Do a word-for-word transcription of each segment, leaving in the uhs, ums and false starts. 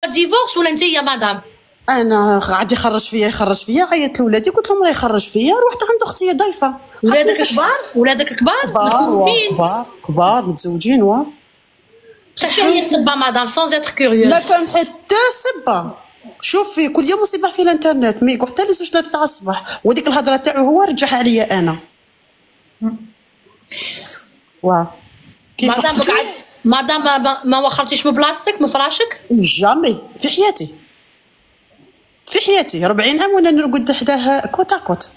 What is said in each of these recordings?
ديفورس ولا انت يا مدام؟ انا غادي يخرج فيا يخرج فيا، عيطت لولادي قلت لهم راه يخرج فيا، روحت عند اختي ضيفه. ولادك كبار؟ ولادك كبار متزوجين؟ كبار كبار متزوجين. واه بصح شنو هي السبه مدام سون زيتر كوريوز؟ ما كان حتى سبه. شوفي كل يوم مصيبه في الانترنت، مي حتى لي زوج ثلاثه تاع الصباح، وديك الهضره تاعو هو رجعها عليا انا. واه كيف مدام قعد مدام ما, ما وخرتيش من بلاصتك من فراشك؟ جامي في حياتي في حياتي أربعين عام وانا نرقد حداه كوت كوت.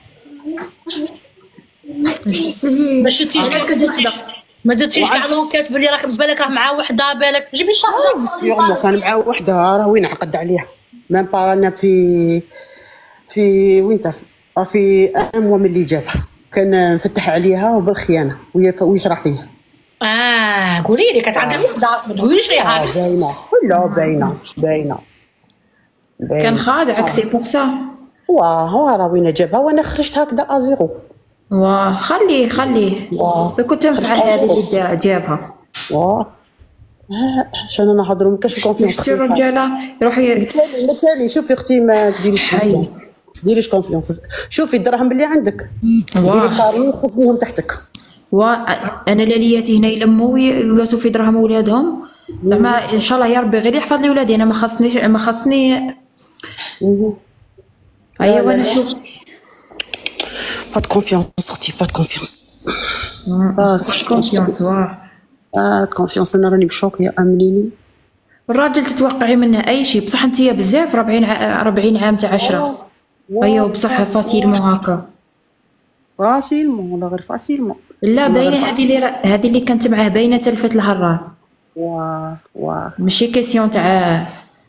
ما شفتيش ما درتيش كاع لونكيت بلي راك بالك راه مع وحده، بالك جيبي شهر يوم كان مع وحده راه وين عقد عليها ميم با. رانا في في وين تاع في اموا من اللي جابها كان مفتح عليها وبالخيانه وهي ويشرح فيه. اه قولي لي كانت عندها وحده ما تقوليش غير هاك. باينه لا باينه باينه كان خادعك سي بوغ سا. واه راه وين جابها وانا خرجت هكذا ازيرو. واه خليه خليه كنت تنفع هذه اللي جابها. واه عشان انا نهضروا ما كاش كونفيونس. شتي الرجاله يروحوا مثالي مثالي. شوفي اختي ما ديريش كونفيونس، ديريش كونفيونس. شوفي الدراهم اللي عندك ديري طاري خذيهم تحتك. وا انا لالياتي هنا يلموا ويواسوا في دراهم ولادهم زعما ان شاء الله يا ربي غير يحفظ لي ولادي. انا ما خاصنيش ما خاصني. ايوا وانا نشوف با كونفيونس اختي با كونفيونس با كونفيونس. واه با كونفيونس. انا راني بشوك يا امنيني. الراجل تتوقعي منه اي شيء بصح انت بزاف أربعين أربعين عام تاع عشرة. ايوا بصح فاسيلمون هكا فاسيلمون ولا غير فاسيلمون. لا باينه هذه اللي هذه اللي كانت معاه باينه تلفت لها الراه. واه واه ماشي كيسيون تاع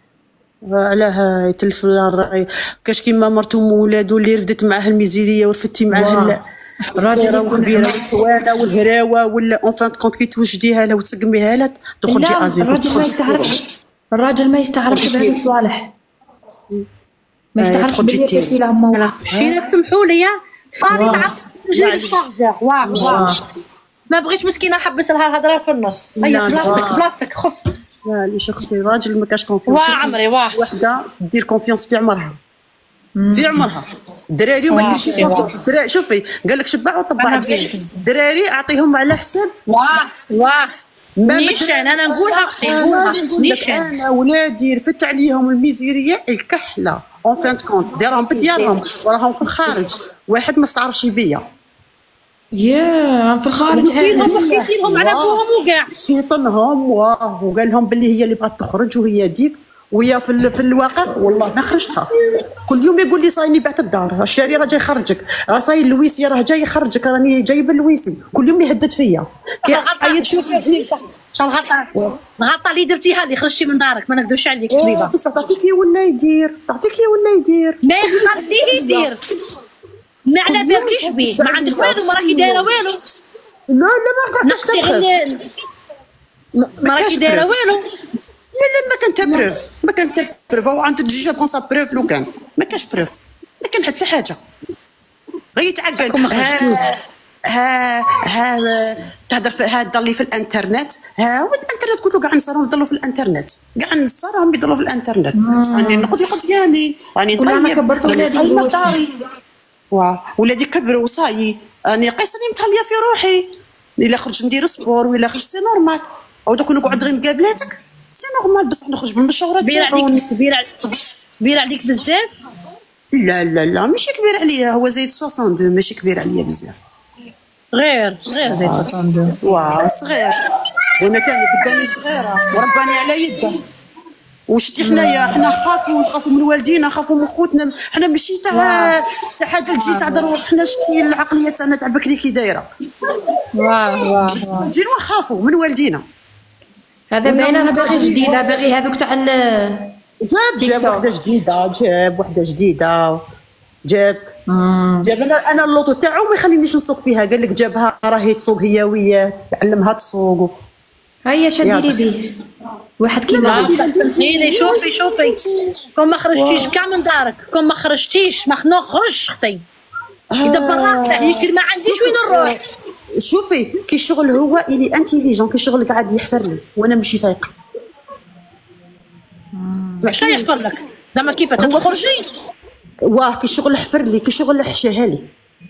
علاه يتلف لها الراي. كاش كيما مرتو وولادو اللي رفدت معاه الميزيريه ورفدتي معاه الراجل والخبيره والخوانه والهراوه ولا اون فان كونت كي توجديها لها وتسقميها لها تخرجي ازيرو. الراجل ما يستعرفش الراجل ما يستعرفش بهذه الصوالح، ما يستعرفش بلي درتي لها ماما. شي راك سمحوا لي تفاري تعرف جيب الشارجور. واه واه ما بغيتش مسكينه نحبس لها الهضره في النص. هيا بلاصتك بلاصتك خف. لا ليش اختي الراجل ما كاش كونفيونس. واه عمري واه وحده دير كونفيونس في عمرها في عمرها. الدراري وما ديرش الدراري. شوفي قال لك شبع وطبع. الدراري اعطيهم على حساب. واه واه نيشان انا نقولها اختي نقولها نيشان. انا ولادي رفدت عليهم الميزيريه الكحله اون فان كونت ديرهم بديارهم وراهم في الخارج. واحد ما استعرفش بيا يا في الخارج حكيتيلهم على بوهم وكاع شيطنهم. واه وقال لهم باللي هي اللي بغات تخرج وهي ديك وهي في, في الواقع والله ما خرجتها. كل يوم يقول لي صايني بعت الدار الشاري راه جاي يخرجك، راه صاي اللويسي راه جاي يخرجك، راني جايبه اللويسي. كل يوم يهدد فيا عيط شوفي الغلطه الغلطه اللي درتيها اللي خرجتي من دارك. ما نكذبش عليك كليبه بصح تعرفي كي ولا يدير تعرفي كي ولا يدير ما يخليه يدير. ما على بالكيش بيه ما عندك والو ما راكي دايره والو. لا لا ما قعدتش نقصي غير ما راكي دايره والو. لا لا ما كان تا بروف ما كان تا بروف. هو عنده ديجا كون سا بروف لو كان ما كاش بروف ما كان حتى حاجه غير يتعقل. ها ها ها تهضر في هذا اللي في الانترنت. ها هو الانترنت كله كاع نصراو نضلوا في الانترنت كاع نصراهم يضلوا في الانترنت. راني نقضي قضياني راني نطيب كبرت ولادي واه ولادي كبروا وصايي راني قيس راني متهليه في روحي. الا خرج ندير سبور ولا خرج سي نورمال. او دوك نقعد غير مقابلاتك سي نورمال بصح نخرج بالمشاورات تاعو. كبير عليك كبير عليك بزاف. لا لا لا ماشي كبير عليا هو زايد ستين اثنين ماشي كبير عليا بزاف. غير صغير زايد ستين اثنين. واه صغير وانا تاني قدامي صغيره ورباني على يده. وشتي حنايا حنا نخافوا نخافوا من والدينا نخافوا من خوتنا. حنا ماشي تاع تاع هذا الجيل تاع دروك. حنا شتي العقليه تاعنا تاع بكري كي دايره. واه واه نجيو نخافوا من والدينا. هذا باينه باغي جديده باغي هذوك تاع جاب جاب وحده جديده جاب وحده جديده جاب جاب انا انا اللوطو تاعو ما يخلينيش نسوق فيها. قال لك جابها راهي تسوق هي وياه تعلمها تسوق. هيا شديري به واحد كيما فهمتيني. شوفي شوفي كون ما خرجتيش كاع من دارك كون ما خرجتيش ما نخرجش اختي يدبر راسك. يمكن ما عنديش وين نروح. شوفي كي الشغل هو الي انتيليجون كي الشغل قاعد يحفر لي وانا ماشي فايقه. واش يحفر لك زعما كيف تخرجي؟ واه كي شغل حفر لي كي شغل حشاها لي.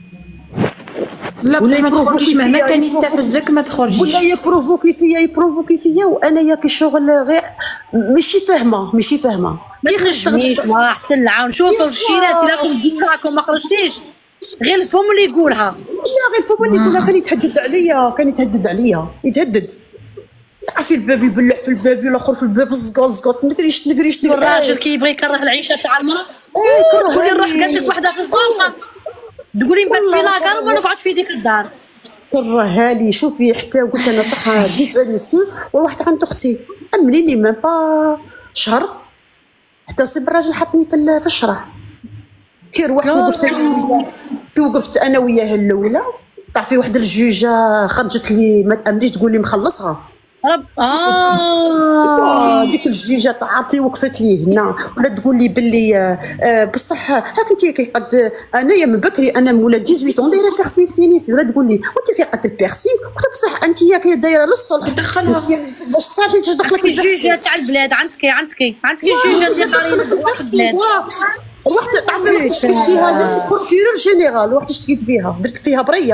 لا بصح ما تخرجيش مهما كان يستفزك ما تخرجيش. ولا يبروفوكي فيا يبروفوكي فيا وانا يا كي شغل غير ماشي فاهمه ماشي فاهمه. ما تخرجنيش واه احسن العون. شوفوا الشيرات راكم تجيو راكم ما خرجتيش غير الفم اللي يقولها. لا غير الفم اللي يقولها. كان يتهدد عليا كان يتهدد عليا يتهدد. عرفتي الباب يبلع في الباب والاخر في الباب زقاط زقاط نقريش نقريش نقريش. الراجل كيبغي يكره العيشه تاع المراه. ايه تقولي نروح قالت لك وحده في الزنقه تقولي نبات في لاكار وما نقعد في ديك الدار. كرهها لي. شوفي حتى قلت انا صح جيت بعد مسكين وروحت عند اختي امليني ميم با شهر حتى صيب الراجل حطني في في الشرع. كي روحت وقفت انا كي وقفت انا وياه الاولى طاح في واحد الجوجه خرجت لي ما تامنيش تقول لي مخلصها. رب اه ديك الجوجه تعرفي وقفت لي هنا ولا تقول لي باللي آه بصح هاك انت كي قد انايا من بكري انا مولا ثمانية عشر دايره بيرسين فيني في ولا تقول لي وانت كي قد البيرسين قلت بصح انت يا كي دايره للصلح دخلها باش صافي تدخلك الجوجه تاع البلاد. عندك عندك عندك الجوجه اللي قارينا في البلاد. رحت تعرفي رحت اشتكيت فيها للبروكيرور جينيرال. رحت اشتكيت فيها درت فيها بريه.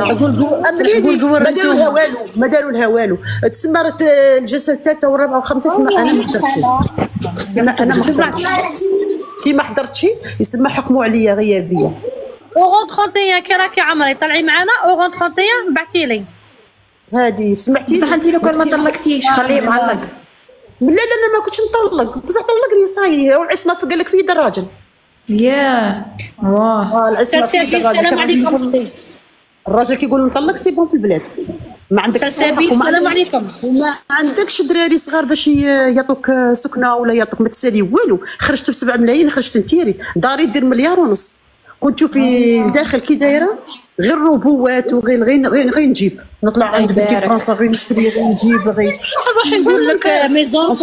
ما داروا لها والو ما داروا لها والو. تسمى راه الجلسه الثالثه والرابعه والخامسه تسمى انا ما حضرتش. تسمى انا ما حضرتش كي ما حضرتش يسمى حكموا عليا غيابيه. اوغون واحد وثلاثين كي راكي عمري طلعي معنا اوغون واحد وثلاثين بعتي لي هذه سمعتي. بصح انت لو كان ما طلقتيش خليه معلق. لا لا لا ما كنتش نطلق بصح طلقني صاي والعصمه قال لك في يد الراجل. ياه واه العصمه في يد الراجل. السلام عليكم. الراجل كيقول نطلق سي بون في البلاد. ما عندك سلسبيل السلام عليكم. ما عندكش دراري صغار باش يعطوك سكنه ولا يعطوك ما تسالي والو. خرجت بسبعة ملايين خرجت نتيري داري دير مليار ونص. كنت شوفي الداخل كي دايره غير ربوات وغير غير غير نجيب نطلع عند بنتي فرنسا غير نشري غير نجيب غير نروح نقول لك ميزون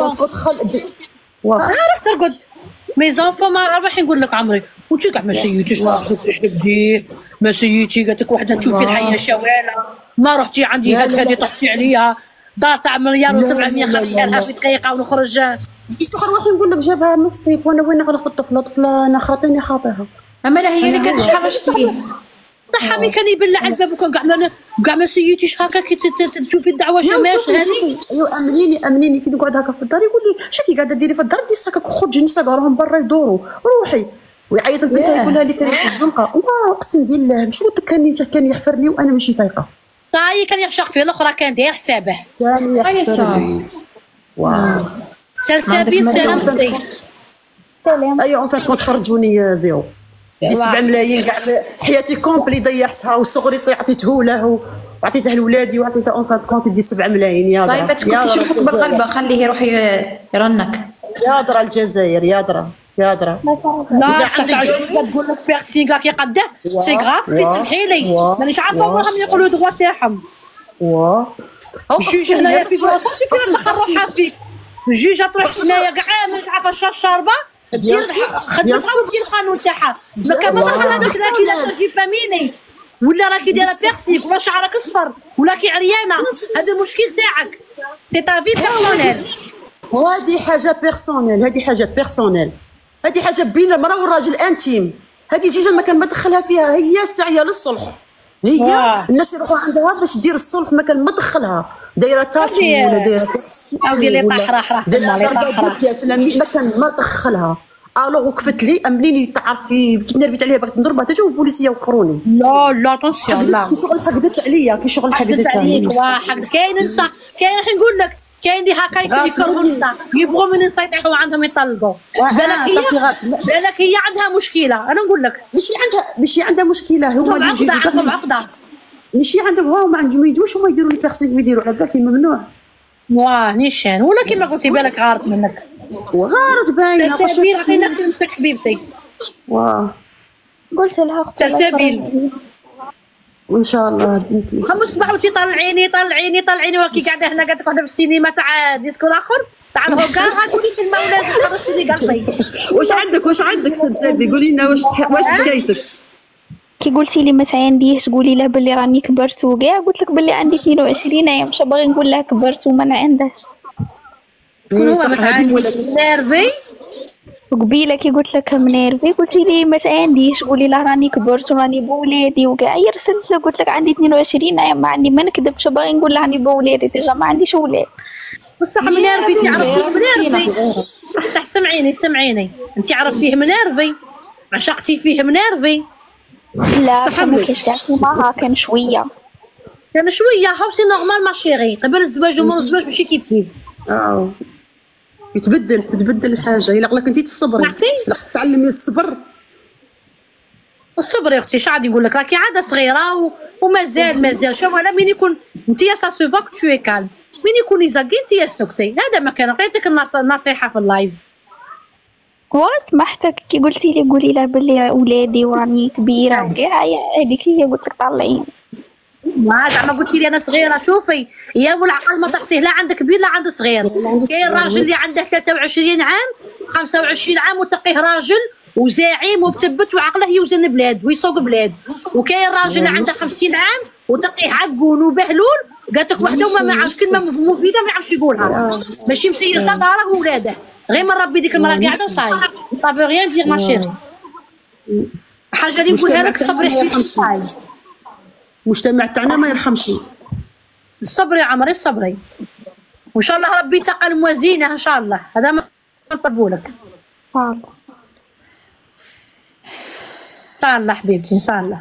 واخا روح ترقد ميزون فما راح نقول لك عمري وانت كاع ما سيتيش ما خدتيش بديه ما سيتي قالت لك وحده تشوفي الحياه شواله ما رحتي عندي هاد هذه طحتي عليا دار تاع مليار وسبعمية خديتها لها في دقيقه ونخرج. يستحر واحد نقول لك جابها مصطيف وانا وين نعرف الطفله طفله انا خاطيني خاطيها. اما لا هي اللي كانت حرجتيه طحامي كان يبلع على الباب وكان كاع ما كاع ما سيتيش هكا كي تشوفي الدعوه شماش هذه. ايوا امنيني امنيني كي نقعد هكا في الدار يقول لي شكي قاعده ديري في الدار دي ساكك خرجي النساء راهم برا يدوروا روحي ويعيط البنت يقولها لي كان في الزنقه. واه اقسم بالله مش قلت كان كان يحفرني وانا ماشي فايقه. طاي كان يخشق فيه الاخرى كان داير حسابه. كان يحفرني. واو سلسبيل السلام عليكم. ايوا اون فات كنت خرجوني زيرو. دي سبعة ملايين كاع حياتي كومبلي ضيعتها وصغري عطيته له وعطيتها لولادي وعطيتها اون فات كونت دي سبعة ملايين. يا طيب ما تكون تشوفك بالغلبه خليه يروح يرنك. يا درا الجزائر يا درا يا درا. لا تقول لك بيرسينغ كي قداه سي غراف سمحي لي مانيش عارفه وراهم يقولوا دغوا تاعهم. واه الجوج هنايا في فرنسا كيفاش تحرحها فيك الجوج تروح هنايا كاع مانيش عارفه الشربه دير خدمتها ودير القانون تاعها. ما كان ما دخل هذاك راكي لا تجي فاميني ولا راكي دايره بيرسيك ولا شعرك اصفر ولا كي عريانه هذا المشكل تاعك سي تا في بيرسونيل. هذه حاجه بيرسونيل هذه حاجه بيرسونيل هذه حاجه بين المراه والراجل انتيم. هذه جيجه ما كان ما دخلها فيها هي ساعيه للصلح. هي واو. الناس يروحوا عندها باش دير الصلح ما كان ما دخلها دايره تاتي ولا دايره اودي لي طاح راح راح لي طاح ما كان ما دخلها. الوغ وقفت لي امليني تعرفي كي نرفيت عليها بغيت نضربها حتى جاو البوليسيه وخروني. لا لا طونسيون لا كي شغل حقدت عليا كي شغل حقدت عليك واحد كاين انت كاين نقول لك كاين اللي هكا يكرهوا النساء يبغوا من النساء يطيحوا عندهم يطلقوا. بالك هي بالك هي عندها مشكله. انا نقول لك ماشي عندها ماشي عندها مشكله هما اللي يجيو عندهم عقده ماشي عندهم هما ما يجوش هما يديروا لي بيرسينغ يديروا على بالك ممنوع. واه نيشان ولا كيما قلتي بالك غارت منك وغارت باينه سلسبيل عطينا نمسك حبيبتي. واه قلت لها سلسبيل وان شاء الله بنتي خمس صباحوتي طلعيني طلعيني طلعيني وكي قاعده هنا قاعده واحده في السينما تاع ديسكو الاخر تاع الهوكار هاكولي في المولات خرجتيني قلبي. واش عندك واش عندك سلسبيل قولي لنا واش واش حكايتك. كي قلتي لي ما عنديش قولي لها بلي راني كبرت وكاع قلت لك بلي عندي اثنين وعشرين عام مش باغي نقول لها كبرت وما عندهاش. شكون هو متعادي نيرفي وقبيله كي قلت لك منيرفي قلتي لي ما عنديش، قولي لا راني كبرت وراني بولادي وكاع. رسلت قلت لك عندي اثنين وعشرين عام، ما عندي ما نكذبش، باغي نقول راني بولادي ديجا ما عنديش ولاد. بصح منيرفي انت عرفتيه منيرفي صح. سمعيني سمعيني انت عرفتيه منيرفي، عشقتي فيه منيرفي. لا ما كاينش كاع كيما كان شويه كان شويه هاو سي نورمال ما شيري. قبل الزواج ومن الزواج ماشي كيف كيف. اه يتبدل تتبدل الحاجه. الا قلت انت تصبري تعلمي الصبر. الصبر يا اختي اش غادي نقول لك، راكي عاده صغيره و... ومازال مازال. شوف انا مين يكون انت سا سو فاك تو كالم، مين يكون يزكي انت سكتي. هذا ما كان. عطيتك النصيحه في اللايف. وسمحتك كي قلتي لي قولي له بلي ولادي وراني كبيره وكاع، هذيك هي قلت لك طلعيني. ما زعما قلتي لي انا صغيره. شوفي يا والعقل ما تحصيه لا عند كبير لا عند صغير. كاين راجل اللي عنده ثلاثة وعشرين عام خمسة وعشرين عام وتلقيه راجل وزعيم ومثبت وعقله يوزن بلاد ويسوق بلاد. وكاين راجل اللي عنده خمسين عام وتلقيه عقون وبهلول قالت لك وحده وما عرفش كلمه مفيده ما يعرفش يقولها، ماشي مسير داره وولاده. غير من ربي ديك المراه قاعده وصاي طافي غيان دير ماشيري. حاجه اللي نقولها لك صبري حبيبتي. المجتمع تاعنا ما يرحمش. صبري يا عمري صبري، وان شاء الله ربي يتقى الموازينه ان شاء الله. هذا ما نطلبوا لك ان شاء الله حبيبتي ان شاء الله.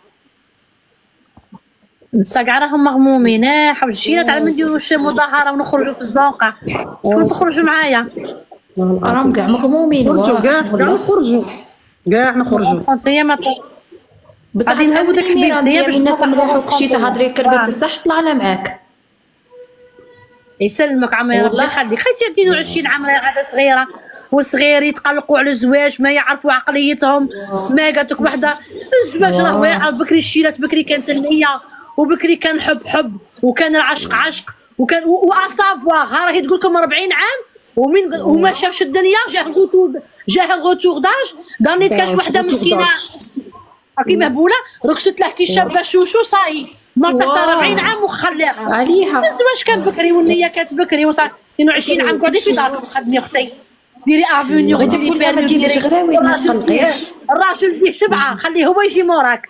نسا راهم مغمومين. اه حوجينا تعال ما نديروش مظاهره ونخرجوا في الزنقه. شكون تخرجوا معايا؟ راهم كاع مغمومين. خرجوا كاع كاع نخرجوا كاع نخرجوا. انت ما بصح تعاودك حبيبتي باش الناس مليحوك شي تهضري كربت الصح طلعنا معاك. يسلمك عمي ربي يخليك. خيتي اثنين وعشرين عام راهي غاده صغيره وصغير يتقلقوا على الزواج ما يعرفوا عقليتهم. ما قالت لك وحده الزواج راه واعر. بكري الشيلات بكري كانت النيه وبكري كان حب حب وكان العشق عشق وكان واسافواغ. راهي تقول لكم أربعين عام ومن وما شافش الدنيا. جاه الغوتور جاه الغوتور داج دانيت كاش وحده مسكينه راكي مهبوله ركست له كي شابه شوشو صاي مرت تحت أربعين عام وخليها عليها. الزواج كان بكري والنيه كانت بكري وصار اثنين وعشرين عام قعدي في دارك خدني اختي ديري افونيو ديري ما تجيبيش غراوي ما تقلقيش. الراجل ديه سبعه خليه هو يجي موراك.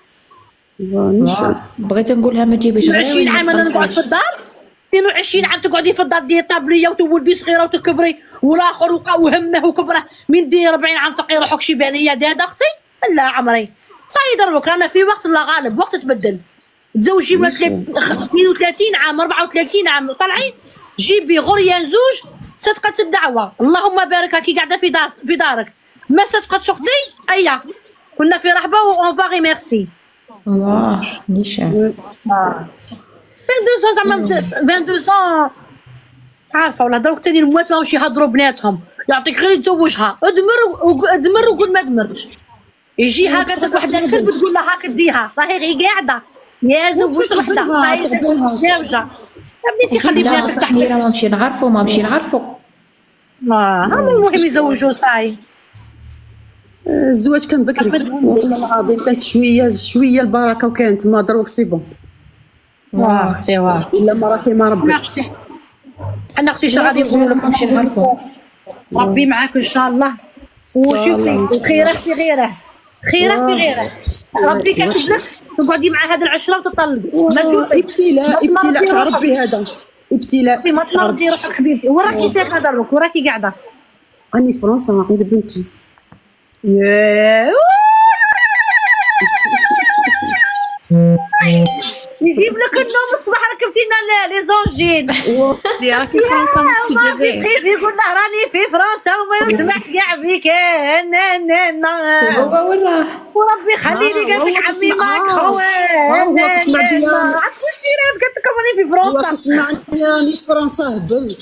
بغيت نقولها ما تجيبيش غراوي. اثنين وعشرين عام انا نقعد في الدار. اثنين وعشرين عام تقعدي في الدار ديري طابليه وتولدي صغيره وتكبري والاخر وقع وهمه وكبره. من دير أربعين عام تلقي روحك شيبانيه دادا اختي. لا عمري صاي دروك رانا في وقت لا غالب وقت تبدل. تزوجي من اثنين وثلاثين عام أربعة وثلاثين عام طالعين جيبي غريان زوج صدقت الدعوه. اللهم بارك راكي قاعده في دار في دارك ما صدقتش اختي. ايا كنا في رحبه اون فاغي ميرسي. واه نيشان اثنين وعشرين زعما اثنين وعشرين عارفه ولا دروك تاني الموات ماهمش يهضروا بناتهم. يعطيك غير يتزوجها ادمر ادمر وقول ما دمرتش. يجي هاكا تك وحده الكلب تقول لها هاك ديها راهي غير قاعده يا زوجت وحده راهي زوجه. يا بنتي خلي بناتك تحت. ما نمشي نعرفوا ما نمشي نعرفوا. اه المهم يزوجوا صاي. الزواج كان بكري والله العظيم كانت شويه شويه البركه وكانت ما دروك سي بون. واه اختي واه الا ما راكي ما ربي. اختي انا اختي شنو غادي نقول لك نمشي نعرفوا. ربي معاك ان شاء الله. وشوفي خيره في غيره خيره في غيره. ربي كاتب لك تقعدي مع هذا العشره وتطلقي. ما تشوفي ابتلاء ابتلاء تاع ربي هذا ابتلاء. ما تمرضي روحك حبيبتي. وراكي ساكنه دروك وراكي قاعده. راني في فرنسا عند بنتي. ياه يجيب لك النوم الصباح ركبتي لنا لي زونجين. راكي في فرنسا ماشي في الجزائر. يقول له راني في فرنسا وما نسمعش كاع فيك. هو وين راه؟ وربي يخليني قال لك عمي ماكرون. هو تسمع ديالي كلشي راه قالت لكم راني في فرنسا. تسمعني راني في فرنسا هبل.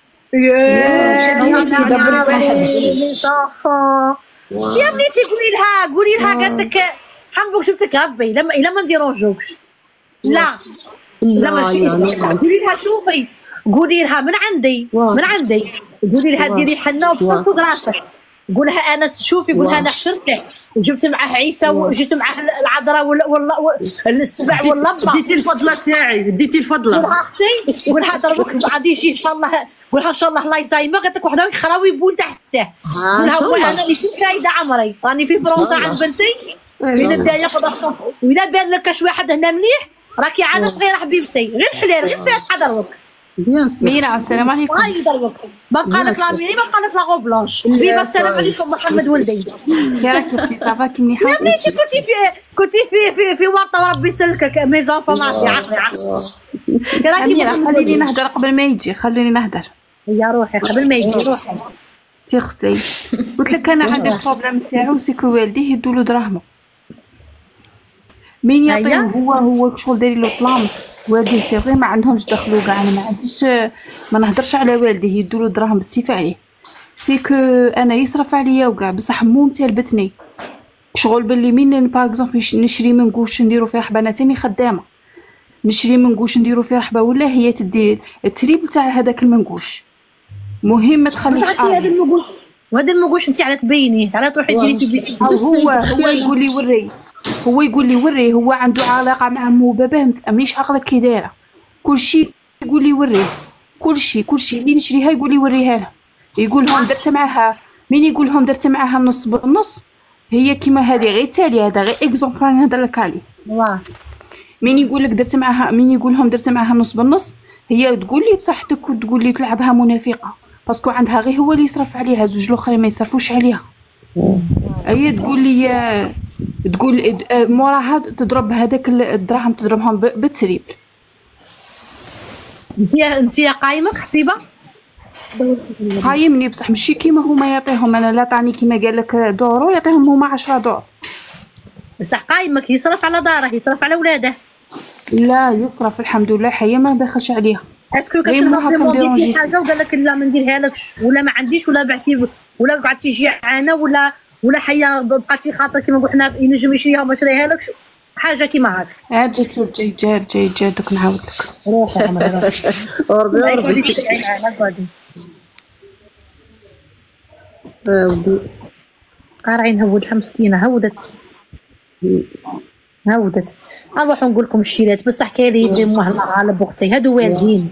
يا بنتي قولي لها قولي لها قالت لك حنبوك جبتك ربي لما الا ما نديرونجوكش. لا لا ماشي قولي لها شوفي قولي لها من عندي من عندي قولي لها ديري حنه وبصلت وراسك قول لها انا شوفي قول لها انا حشرته وجبت معاه عيسى وجبت معاه العذراء ولا ولا السبع واللمبه. ديتي الفضله تاعي ديتي الفضله. قول لها اختي قول لها ضربك غادي يجي ان شاء الله قول لها ان شاء الله الله يسايمه قالت لك وحده خراوي بول تحته. قول لها هو انا اللي كنت رايده عمري راني في فرنسا عند بنتي وين الدايه فضحتهم ولا بان لك شي واحد هنا مليح راكي عاده صغيره حبيبتي غير الحلال غير فيها ضربك. ميرا السلام عليكم. هاي يضربك ما بقى لك لا ميري ما بقى لك لا غو بلونش. فيفا السلام عليكم محمد ولدي. كي راكي اختي صافا كي منيحه؟ يا بنتي كنتي في كنتي في في في ورطه وربي يسلكك ميزون فماسي عقلي عقلي. راكي خليني نهدر قبل ما يجي خليني نهدر. يا روحي قبل ما يجي روحي. تي اختي قلت لك انا عندي البروبليم تاعو سيكو والديه يدولو دراهمو مين يعطيه هو هو شغل داير له طلامس والديه سي فري ما عندهمش دخلو كاع. انا ما عنديش ما نهضرش على والديه يدولو دراهم بالسيف عليه سيكو انا يصرف عليا وكاع بصح مو متلبتني شغل باللي مين باغ اكزومبل نشري من قوش نديرو فيه حبه. انا تاني خدامه نشري من قوش نديرو فيه حبه ولا هي تدي التريبل تاع هذاك المنقوش. مهم ما تخليش هذا المنقوش وهذا المنقوش انت على تبينيه على تروحي تجري تبي هو هو يقول لي وري هو يقول لي وري هو عنده علاقه مع مو وباباه متامنيش عقلك كي دايره كلشي يقول لي وريه كلشي كلشي اللي نشريها يقول لي وريها له يقول لهم درت معاها مين يقول لهم درت معاها النص بالنص هي كيما هذه غير تالي هذا غير اكزومبل نهضر لك عليه. واه مين يقول لك درت معاها مين يقول لهم درت معاها النص بالنص هي تقول لي بصحتك وتقول لي تلعبها منافقه باسكو عندها غير هو اللي يصرف عليها زوج الاخرين ما يصرفوش عليها. هي تقول لي تقول موراها تضرب هذاك الدراهم تضربهم بالتريب. انت انت قايمك حبيبه قايمني بصح ماشي كيما هما يعطيهم. انا لا طاني كيما قال لك دورو يعطيهم هما عشرة دور بصح قايمك يصرف على داره يصرف على ولاده. لا يصرف الحمد لله حيا ما داخلش عليها. اسكو كاش ديتي حاجه وقال لك لا ما نديرها لكش ولا ما عنديش ولا بعتي ولا قعدتي جيعانه ولا ولا حيا بقات في خاطر كيما نقول حنا ينجم يشريها وما شريها لكش حاجه كيما هاك. عاد جات جاي جات جاي جات دوك نعاود لك روحي ربي ربي ودي قارعين هودها مسكينه هودت هودت. نروحو نقول لكم الشيرات بصح كاين اللي يبغي مه الله غالب اختي هادو والدين.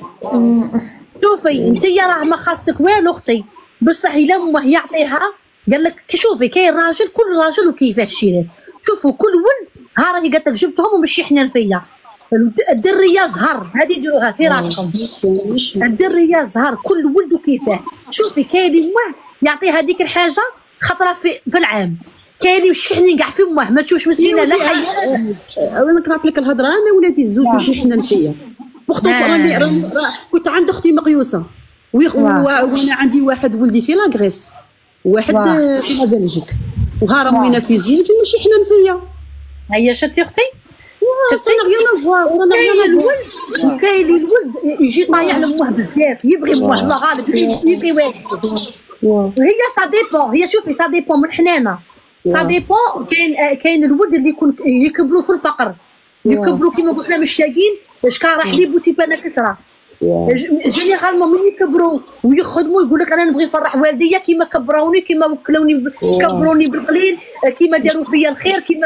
شوفي انت راه ما خاصك والو اختي بصح الا مه يعطيها قال لك شوفي كاين راجل كل راجل وكيفاه الشيرات. شوفوا كل ولد ها راهي قالت لك جبتهم ومشي حنا فيا الدريه زهر هذه يديروها في راسكم. الدريه زهر كل ولد وكيفاه. شوفي كاين اللي مه يعطي هذيك الحاجه خطره في, في العام كاين اللي يشحني كاع في امه ما تشوفش مسكينه لا حي. انا كرهت لك الهضره انا ولادي الزوج ماشي حنا فيا اختي راني كنت عند اختي مقيوسه وانا عندي واحد ولدي في لاغريس واحد في بلجيك وها راهم في زوج وماشي حنا فيا. هيا شتي اختي شتي ريان فوا انا ريان الولد كاين الولد يجي طايح لامه بزاف يبغي امه الله غالب يبغي والد وهي سا ديبون. هي شوفي سا ديبون من حنانه سا ديبون. كاين كاين الولد اللي يكون يكبروا في الفقر يكبروا كيما قلنا مشاقين شكا راح لي بوتي بانا كسره جينيرالمون من يكبروا ويخدموا يقول لك انا نبغي نفرح والديا كيما كبروني كيما وكلوني كبروني بالقليل كيما داروا فيا الخير كيما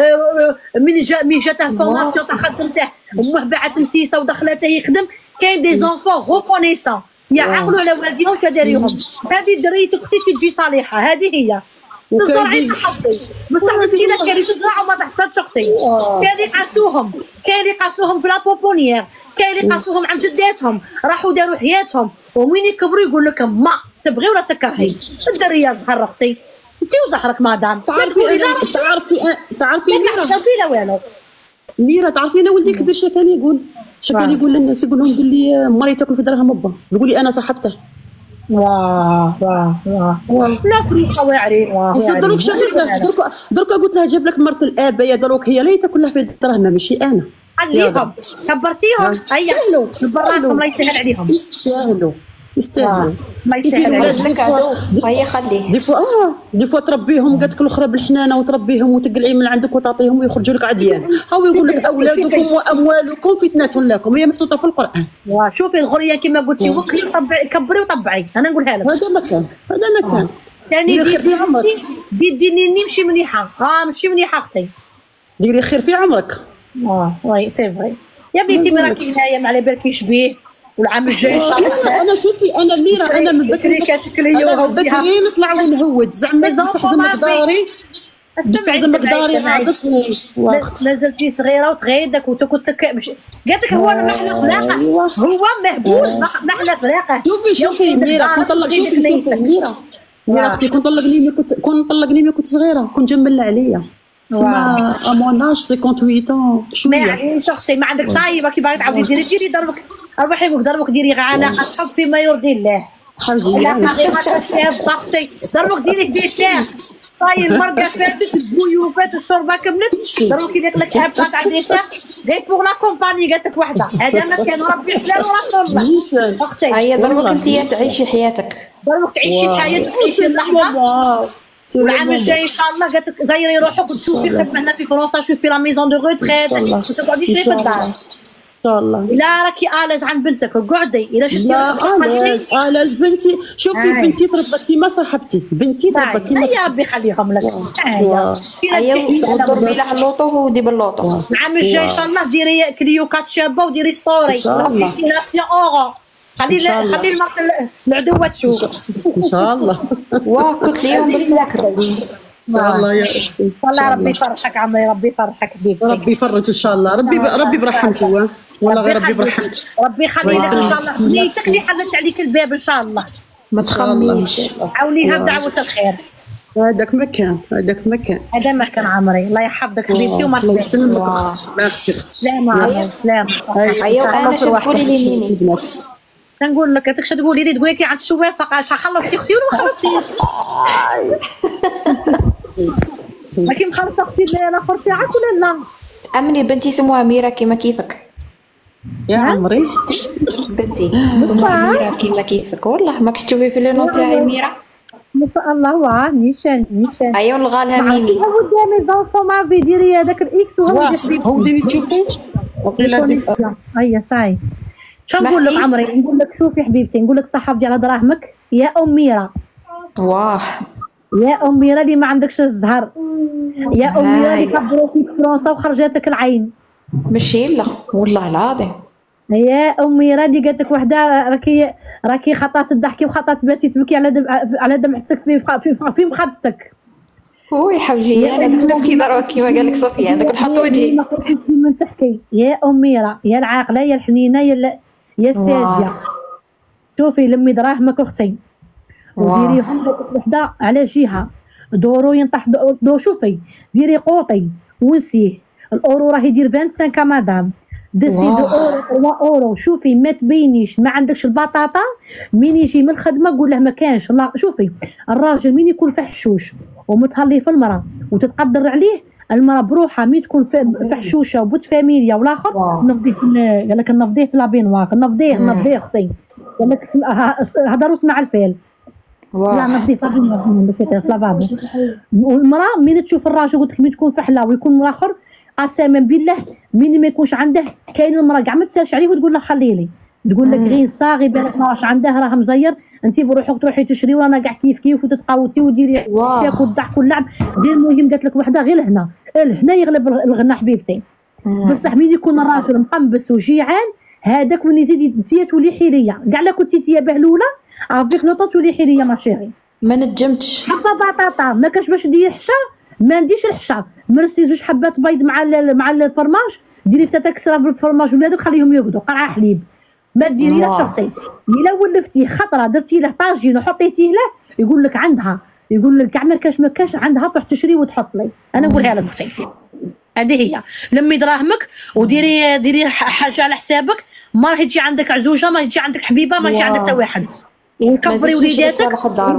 من جا من جاته فورماسيون تاع خدمته امه باعت نسيسه ودخلته يخدم. كاين دي زونفون ريكونيسون يعقلوا على والديهم واش داريهم. هذه دريت اختي تجي صالحه هذه هي تزرعي تحطي بصح مسكينه كاين تزرع وما تحصلش اختي. كاين يقاسوهم كاين يقاسوهم في لابوبونيير كاين اللي قاسوهم عند جداتهم راحوا داروا حياتهم ومين يكبروا يقول لك ما تبغي ولا تكرهي. الدريه زهر اختي انت وزهرك مدام. تعرفي تعرفي تعرفي ميرا لا والو ميرا تعرفي انا ولدي كبير شا كان يقول شا كان يقول للناس يقول لهم بلي مالي تاكل في دراهم با يقول لي انا صاحبته. واه واه واه لا فريقه واعرين واه دروك شفت درك درك قلت لها جاب لك مرت الاب يا دروك هي اللي تاكل لها في الدراهم ماشي انا. خليهم كبرتيهم هيا براسهم الله يسهل عليهم يستاهلوا يستاهلوا ما يسهل عليك هيا خليه دي فوا اه دي فوا تربيهم قالت لك الاخرى بالحنانه وتربيهم وتقلعي من عندك وتعطيهم ويخرجوا لك عديان. هاو يقول لك اولادكم واموالكم فتنه لكم هي محطوطه في القران. وشوفي الغريه كما قلتي وقلي طبعي كبري وطبعي انا نقولها لك هذا ما كان هذا ما كان ثاني ديري خير في عمرك، ديني نمشي مليحه اه ماشي مليحه اختي. ديري خير في عمرك. اه وي سي فري يا بنتي ما راكي هنايا ما على بالكيش بيه والعام الجاي ان شاء الله. انا شوفي انا ميرا انا من بكري كتشكلي بكري نطلع ونهود زعما بصح زعما قداري بصح زعما قداري عاطفني وقت مازلتي صغيره وتغيدك وقلت لك مش قالت لك هو محلى فراقه هو مهبوس محلى فراقه. شوفي شوفي ميرا كون طلق شوفي شوفي ميرا ميرا اختي كون طلقني ملي كنت كون طلقني ملي كنت صغيره كنت جنب عليا سما اموناج ثمانية وثمانين شويه. ما يعني اختي ما عندك طايبه كي باغي تعاودي ديري ديري ضربك اربحي بك ضربك ديري علاقه حب فيما يرضي الله. حاجه لا حقيقه تشاب ضغطي ضربك ديري ديتاع طاي المرقه فاتت البيوفات والشوربه كملت ضربك يدير لك اب تاع ديتاع غير بوغ لا كومباني قالت لك وحده هذا ما كان ربي حلال ورسول الله. اختي هيا ضربك انت تعيشي حياتك ضربك تعيشي حياتك تعيشي اللحظه والعام الجاي ان شاء الله قالت لك زيري روحك وتشوفي خدمه هنا في فرنسا شوفي لا ميزون دو روتريت وتقعدي في الدار ان شاء الله. لا راكي آلز عند بنتك قعدي الا شفتي لا آلز آلز بنتي شوفي آه. بنتي تربت كيما صاحبتي بنتي تربت كيما يا ربي خليهم لك. ايوا ضربي لها اللوطو ودي باللوطو. العام الجاي ان شاء الله ديري كليوكات شابه وديري ستوري ان شاء الله اورو خلي خلي العدوه تشوف ان شاء الله. واه قلت ليهم بالفلاكر ان شاء الله يا اختي والله ربي يفرحك عمري ربي يفرحك بيك ربي يفرج ان شاء الله ربي ربي برحمته والله غير ربي برحمته ربي يخلي لك ان شاء الله بنيتك اللي حلت عليك الباب ان شاء الله ما تخميش عاونيها بدعوه الخير. هذاك مكان هذاك مكان هذا مكان عمري الله يحفظك حبيبتي وما الله يسلمك اختي ميرسي اختي سلام عليكم سلام. ايوا انا شتقولي لي ميمي تنقول لك تكش تقولي لي تقولي لي عند شوافه قاش خلصتي اختي ولا ما خلصتيش لكن مخلصه اختي انا خرتي عاك ولا لا؟ امني بنتي اسمها ميرا كيما كيفك يا عمري بنتي اسمها ميرا كيما كيفك والله ماكش تشوفي في لونو تاعي ميرا ما شاء الله واه نيشان نيشان ايوا نلغالها ميمي قدامي زونفون ما في ديري هذاك الاكس وهو حبيبتي هو ديري تشوفي وقيله ديك هيا صاي شنو نقول لك عمري نقول لك شوفي حبيبتي نقول لك صحافي على دراهمك يا ام ميرا. واه يا ام ميرا اللي ما عندكش الزهر يا ام ميرا اللي كبروا فيك فرنسا وخرجتك العين ماشي لا والله العظيم يا ام ميرا اللي قالت لك وحده راكي راكي خطات تضحكي وخطات باتي تبكي على دم على دمعتك في في في مخدتك. وي حوجي انا داك نبكي ضربك كيما قال لك صفيه هذاك نحط وجهي من تحكي يا ام ميرا يا العاقله يا الحنينه يا يا الساجيه. شوفي لمي دراهمك اختي وديريهم وحده على جهه دورو ينطح دو شوفي ديري قوطي ونسيه الاورو راه يدير خمسة وعشرين مدام دسي دو اورو ثلاثة اورو. شوفي ما تبينيش ما عندكش البطاطا مين يجي من الخدمه قول له ما كانش. لا شوفي الراجل مين يكون فحشوش ومتهلي في المراه وتتقدر عليه المراه بروحها مين تكون فحشوشه وبوت فاميليا والاخر نفضيه قال لك نفضيه في لابينواك نفضيه نفضيه اختي قال لك هضروا اسمع الفيل لا نفضيه في لابينواك في لافابو. والمراه مين تشوف الراجل قلت لك مين تكون فحله ويكون الاخر قسما بالله مين ما يكونش عنده كاين المراه كاع ما تسالش عليه وتقول له خلي لي تقول لك غير صاغي بالك ما واش عنده راه مزير انت بروحك تروحي تشري وانا كاع كيف كيف وتتقاوتي وديري شاك والضحك واللعب دير. المهم قالت لك وحده غير لهنا لهنا يغلب الغنى حبيبتي. بصح مين يكون الراجل مقنبس وجيعان هذاك وين يزيد انت تولي حيريه كاع لا كنتي تيا بهلوله عرفتك لوطو تولي حيريه ما شيري ما نجمتش حبه بطاطا ما كاش باش دير حشا ما عنديش الحشا مرسي زوج حبات بيض مع مع الفرماج ديري حتى تكسرها بالفرماج ولادك خليهم ياكلوا قرعه حليب ما ديري لا شرطي الا ولفتيه خطره درتي له طاجين وحطيتيه له يقول لك عندها يقول لك كاع ما كاش ما كاش عندها تروح تشري وتحط لي. انا نقولها لك اختي هذه هي لمي دراهمك وديري ديري حاجه على حسابك ما راهي تجي عندك عزوجه ما يجي عندك حبيبه ما يجي عندك حتى واحد وكبري وليداتك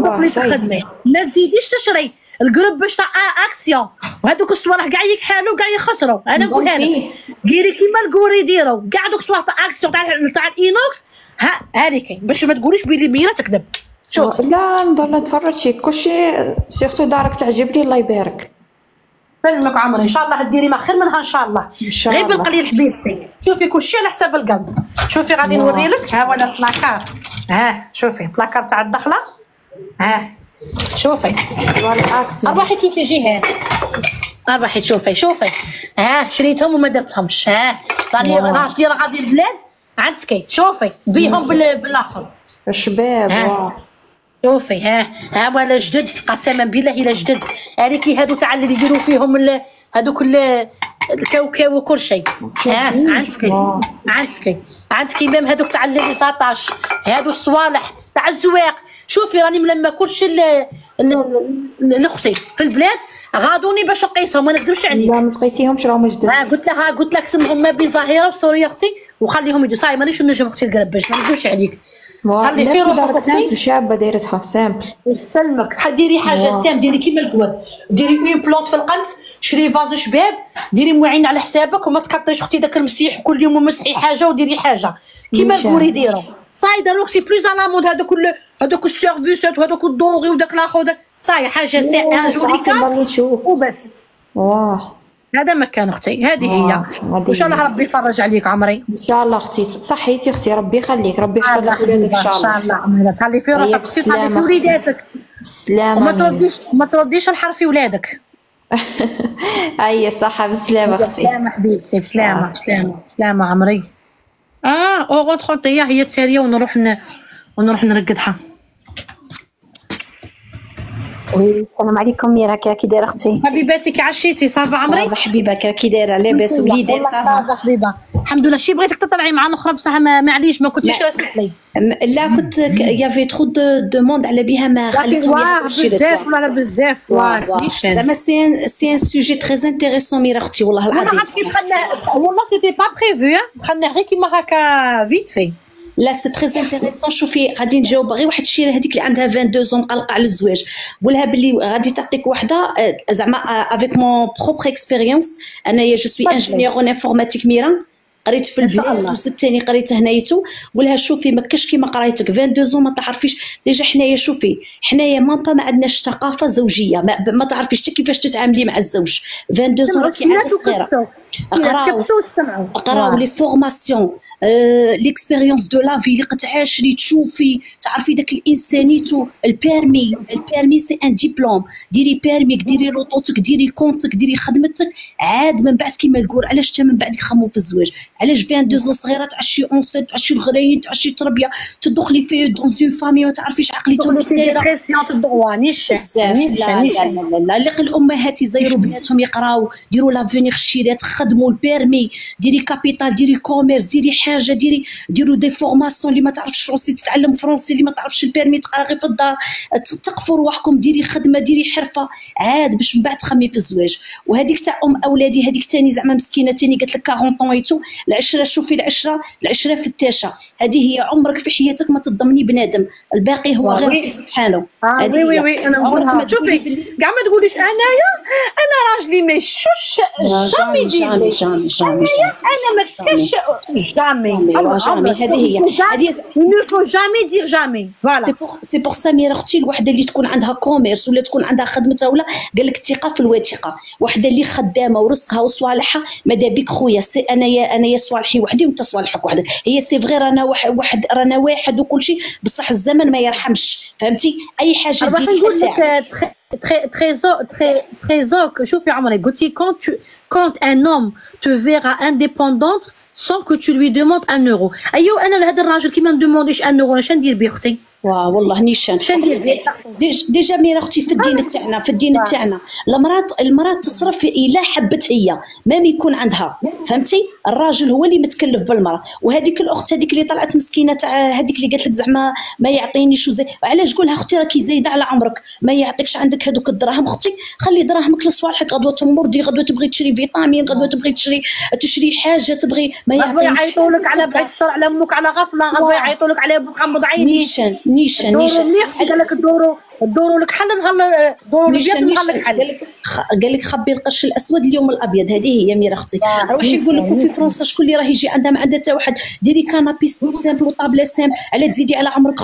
وخدمي ما تزيديش تشري الجروب باش تاع اكسيون وهذوك الصوالح كاع يكحالوا كاع يخسروا. انا نقولها لك ديري كيما الكور يديروا كاع دوك الصوالح تاع اكسيون تاع تاع الانوكس ها هذيك باش ما تقوليش بلي ميرا تكذب. شوف لا نضل نتفرج شي كلشي سيرتو دارك تعجبني الله يبارك. سلمك عمري ان شاء الله ديري ما خير منها ان شاء الله غير بالقليل حبيبتي. شوفي كلشي على حساب القلب. شوفي غادي نوري لك ها هو البلاكار ها شوفي البلاكار تاع الدخله ها شوفي بالعكس روحي تشوفي جهاد، روحي تشوفي شوفي ها شريتهم وما درتهمش. ها راني راجلي راه غادي البلاد عندك شوفي بيهم بالاخر الشباب. ها شوفي ها ها ولا جدد قسما بالله الا جدد. هذيك هادو تاع اللي يديروا فيهم هذوك الكاوكاو وكل شيء. ها عندك عندك عندك ميم هذوك تاع اللي سطاش هادو الصوالح تاع الزواق. شوفي راني ملما كلشي لاختي في البلاد غادوني باش نقيسهم ما نكذبش عليك. لا ما تقيسيهمش راهم جدد. ها قلت لها قلت لك سمهم ما بين زهيره وسوريه اختي وخليهم يدو صاي مانيش نجم اختي القلب باش ما نكذبش عليك. خلي في روحك سامبل شابه دايرتها سامبل. يسلمك ديري حاجه سام ديري كيما القواد ديري اون بلونت في القنت شري فاز شباب ديري معين على حسابك وما تقطيش اختي داك المسيح كل يوم ومسحي حاجه وديري حاجه كيما الكوري يديروا صاي داروك سي بلوز على مود هذوك هذوك السيرفيسات وهذوك الدوغي وداك الاخر وداك صاي حاجه سي ان جولي وبس. واه هذا مكان اختي هذه هي. وان شاء الله ربي يفرج عليك عمري. ان شاء الله اختي صحيتي اختي ربي يخليك ربي يحفظ لك ولادك ان شاء الله. ان شاء الله عمري تخلي في روحك تخلي في وليداتك بالسلامه وما ترديش ما ترديش الحر في ولادك. اي صحه بالسلامه اختي. بالسلامه حبيبتي بسلامه بسلامه بسلامه عمري. اه او غوتخونطيا هي التاليه ونروح ن... ونروح نرقدها. وي السلام عليكم ميرا كي دايره اختي؟ حبيباتك عشيتي صافا عمري؟ صافا حبيبه كي دايره لاباس وليدات صافا؟ صافا حبيبه الحمد لله. شي بغيتك تطلعي معنا اخرى بصح معليش ما كنتيش راسلت لي. لا كنت يافي ترو دو دوموند على بها ما خليتهم يخشوا بزاف ولا بزاف زعما سي سي ان سوجي تري انتريسون ميرا اختي والله العظيم. انا عرفت كي دخلنا والله سيتي با بريفو دخلنا غير كيما هكا فيت في. لا سي تري انتريسون. شوفي غادي نجاوب غير واحد الشيره هذيك اللي عندها اثنين وعشرين مقلقه على الزواج قولها باللي غادي تعطيك وحده زعما افيك مون بروبر اكسبيريونس. انايا جو سوي انجينيور اون انفورماتيك ميران قريت في البلاد وزدت ثاني قريت هنايتو. قولها شوفي ما كاش كيما قرايتك اثنين وعشرين ما تعرفيش ديجا. حنايا شوفي حنايا مابا ما عندناش ثقافه زوجيه ما, ما تعرفيش حتى كيفاش تتعاملي مع الزوج. اثنين وعشرين راكي عاده صغيره. اقراو اقراو لي فورماسيون ليكسبيريونس دو لا في اللي قتعاشري تشوفي تعرفي داك الانسانيتو. البيرمي البيرمي سي ان ديبلوم. ديري بيرميك ديري لوطوتك ديري كونتك ديري خدمتك عاد من بعد كيما الكور. علاش حتى من بعد يخمو في الزواج؟ علاش اثنين وعشرين صغيره تعشي اونسيت تعشي الغراين تعشي التربيه تدخلي في دون اون فامي ما تعرفيش عقليتهم كي دايره بزاف. لا لا لا لا لقي الامهات يزيروا بناتهم يقراو ديروا لافونيغ الشيرات خدموا البيرمي ديري كابيتال ديري كوميرس ديري حاجه ديري ديروا دي فورماسيون. اللي ما تعرفش فرونسي تتعلم فرونسي اللي ما تعرفش البيرمي تقرا غير في الدار تقفوا رواحكم ديري خدمه ديري حرفه عاد باش من بعد تخمي في الزواج. وهذيك تاع ام اولادي هذيك ثاني زعما مسكينه ثاني قالت لك أربعين طون ايتو العشره. شوفي العشره العشره في التاشه هذه هي عمرك في حياتك ما تضمني بنادم الباقي هو غير ربي سبحانه. اه وي وي وي انا نقولها شوفي كاع ما تقوليش انايا انا راجلي ما يشوش جامي جامي جامي جامي انا ما كاش جامي جامي هذه هي هذه نو جامي دير جامي فوالا. سي بور سا ميرا اختي الوحده اللي تكون عندها كوميرس ولا تكون عندها خدمتها ولا قال لك الثقه في الوثيقه. وحده اللي خدامه ورزقها وصوالحها ماذا بك خويا سي انايا انايا صوالحي وحدي وانت صوالحك وحدك. هي سي فغير انا واحد واحد رانا واحد وكل شيء بصح الزمن ما يرحمش فهمتي. اي حاجه ديري تاعك très très très très شوفي عمري قلتي quand tu quand un homme te verra indépendante sans que tu lui demandes un euro. ايوا انا لهذا الراجل كي ما ندومونديش ان اورو اش ندير بيه اختي؟ واه والله نيشان شنو ندير بيه؟ ديجا ميرا اختي في الدين تاعنا في الدين تاعنا المرات المرات تصرف الا حبت هي ما يكون عندها فهمتي. الراجل هو اللي متكلف بالمراه. وهذيك الاخت هذيك اللي طلعت مسكينه تاع هذيك اللي قالت لك زعما ما يعطينيش وزي علاش قولها اختي راكي زايده على عمرك ما يعطيكش عندك هذوك الدراهم اختي. خلي دراهمك لصوالحك غدوه تمرضي غدوه تبغي تشري فيتامين غدوه تبغي تشري تشري حاجه تبغي ما يعطيكش. يعيطوا لك على بغيت تشرع على امك على غفله غدوه يعيطوا لك على ابوك غمض عيني نيشان نيشان نيشان قال لك الدورو الدورو لك حل نهار الدورو الابيض نهار لك حل. قال لك خبي القش الاسود اليوم الابيض. هذه هي ميرا اختي. روحي يقول لك في فرنسا شكون اللي راه يجي عندها ما عندها حتى واحد ديري كانابي سامبل وطابله سامبل على تزيدي على عمرك اختي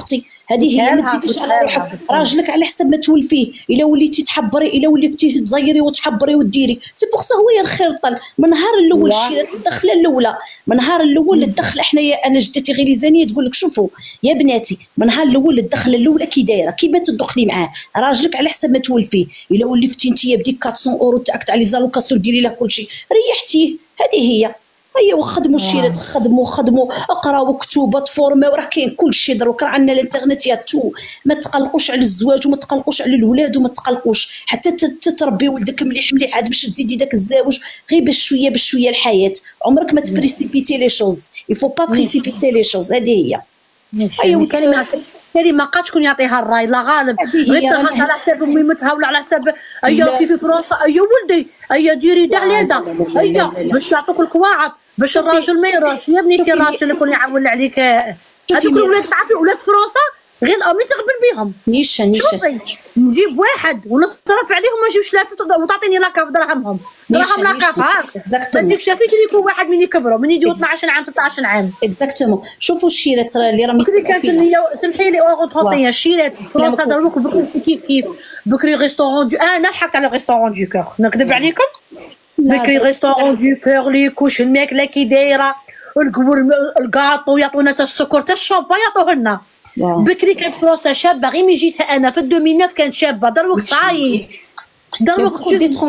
هذه هي. ما تزيديش على روحك راجلك على حسب ما تولفيه. الا وليتي تحبري، الا وليتي تزيري وتحبري وديري، سي بوغ سا هو يرخي الطل من نهار الاول. شيرات الدخله الاولى من نهار الاول الدخل. حنايا انا جدتي غليزانيه تقول لك شوفوا يا بناتي من نهار الاول الدخله الاولى كي دايره كيما تدخلي معاه راجلك على حسب ما تولفيه. الا ولفتي انت بديك أربعمائة اورو تاعك تاع لي زالوكاسيون ديري له كلشي ريحتيه. هذه هي هي وخدموا الشيرات، خدموا خدموا اقراو كتوبه تفورماو، راه كاين كلشي دروك، راه عندنا الانترنت يا تو. ما تقلقوش على الزواج وما تقلقوش على الولاد وما تقلقوش حتى تتربي ولدك مليح مليح، عاد باش تزيدي داك الزواج غير بشويه بشويه الحياه. عمرك ما تبريسيبيتي لي شوز، يفو با بريسيبيتي لي شوز. هذه هي. ايوا كلمه كلمه قا شكون يعطيها الراي؟ لا غالب غير تهز على حساب ميمتها ولا على حساب ايا كيف في فرنسا. ايا ولدي ايا ديري دا على دا ايا باش يعطوك الكواعط باش الراجل ما يراش. يا بنيتي الراجل يكون يعول عليك. هذوك الولاد تعرفي ولاد فرنسا غير الامي تغبن بهم. نيشان نيشان شوفي نجيب واحد ونصرف عليهم ما نجيبش ثلاثه وتعطيني لاكاف درهمهم درهم لاكاف هاك. ما نديكش شافيت اللي يكون واحد من يكبروا من يديو اثناش عام ثلاثة عشر عام. اكزاكتومون. شوفوا الشيرات اللي راهم بكري كانت النيه. سمحي لي اورو ثلاثين الشيرات في فرنسا دروك بكري كيف كيف. بكري ريستورون دو انا لحقت على ريستورون دو كور نكذب عليكم. بكري ريستورون دو كور لي كوش الماكله كي دايره القور الكاطو يعطونا حتى السكر حتى الشوبا يعطوه لنا. بكري كانت فرنسا شابه غير ملي جيتها انا في ألفين وتسعة كانت شابه. دروك صايي دروك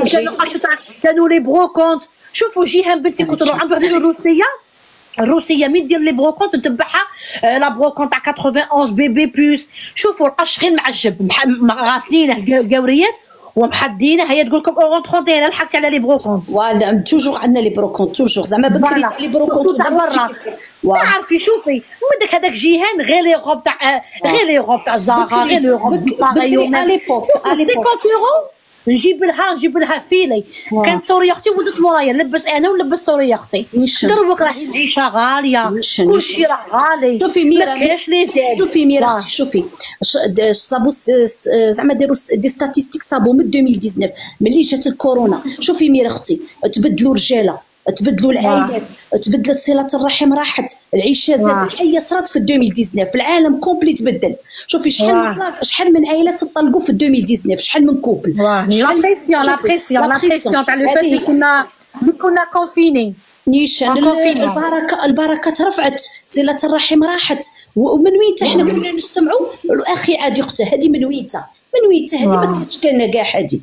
كانوا لي بروكونت. شوفوا جيهان بنتي كنت نروح عند وحده الروسيه الروسيه مين دير لي بروكونت نتبعها لا بروكونت تاع واحد وثمانين بي بي بلس. شوفوا القش غير معجب غاسلينه قاوريات ومحدينه. هي تقول لكم اورو ثلاثين لحقت على لي بروكونت. فوالا توجور عندنا لي بروكونت توجور زعما بكري تاع لي بروكونت تاع برا. تعرفي شوفي من داك هذاك جيهان غير لي روب تاع غير لي روب تاع زاغا غير لي روب دي باغيوم على خمسين يورو نجيب لها نجيب لها فيلي. كانت سوريه اختي ولدت مورايا نلبس انا ونلبس سوريه اختي. دروك راهي العيشه غاليه كلشي راه غالي. شوفي ميرا كاش لي زاد. شوفي ميرا اختي شوفي صابو زعما داروا دي ستاتيستيك صابو من ألفين وتسعطاش ملي جات الكورونا. شوفي ميرا اختي تبدلوا رجاله تبدلوا العائلات تبدلت صله الرحم راحت العيشه زادت الحياه صارت في ألفين وتسعطاش في العالم كومبلي تبدل. شوفي شحال من شحال من عائلات تطلقوا في ألفين وتسعطاش شحال من كوبل. لا بريسيون لا بريسيون لا بريسيون تاع لو فات كنا كنا كونفيني. نيشان البركه البركه ترفعت صله الرحم راحت. ومن وين حتى حنا كنا نسمعوا الاخي عادي اختها هذه من وين من وين هذه ما كانتش كلنا كاع هذه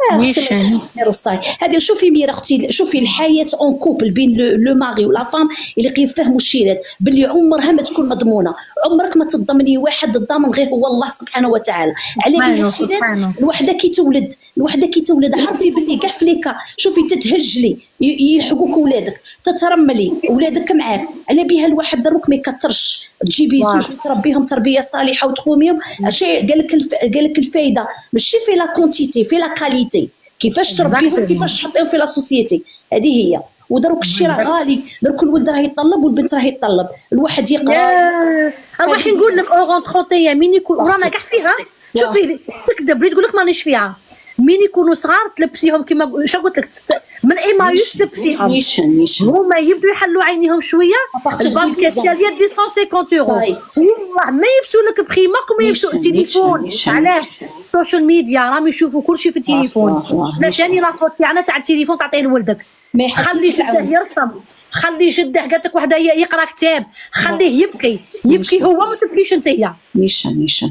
اختي. هذه شوفي ميرا اختي شوفي الحياه اون كوبل بين لو ماري ولا فام اللي كيفهموا الشيرات باللي عمرها ما تكون مضمونه. عمرك ما تضمني واحد الضامن غير هو الله سبحانه وتعالى. على بها الشيرات الوحده كي تولد الوحده كي تولد عرفي باللي كاع فليكا شوفي تتهجلي يلحقوك ولادك تترملي ولادك معاك. على بها الواحد دروك ما يكثرش تجيبي زوج وتربيهم تربيه صالحه وتخوميهم. شيء قال لك الف... قال لك الفايده ماشي في لا كونتيتي في لا كاليتي. كيفاش تربيهم كيفاش تحطيهم في لا سوسيتي. هذه هي. ودروك الشيء راه غالي دروك الولد راه يطلب والبنت راه يطلب الواحد يقرا. راح نقول لك اورو ثلاثين مين يكون رانا كاع فيها. شوفي تكذب لي تقول لك مانيش فيها. مين يكونوا صغار تلبسيهم كيما شنو قلت لك من ايمايوس تلبسيهم. نيشان نيشان هما يبدوا يحلوا عينيهم شويه. الباسكيت ديال مئتين وخمسين يورو والله ما يلبسوا لك بخيمك وما يلبسوا التليفون. علاش؟ السوشيال ميديا راهم يشوفوا كلشي في التليفون. حنا ثاني لافوت تاعنا تاع التليفون تعطيه لولدك. خلي جده يرسم خلي جده قالت لك وحده يقرا كتاب خليه يبكي يبكي هو ما تبكيش انتيا. نيشان نيشان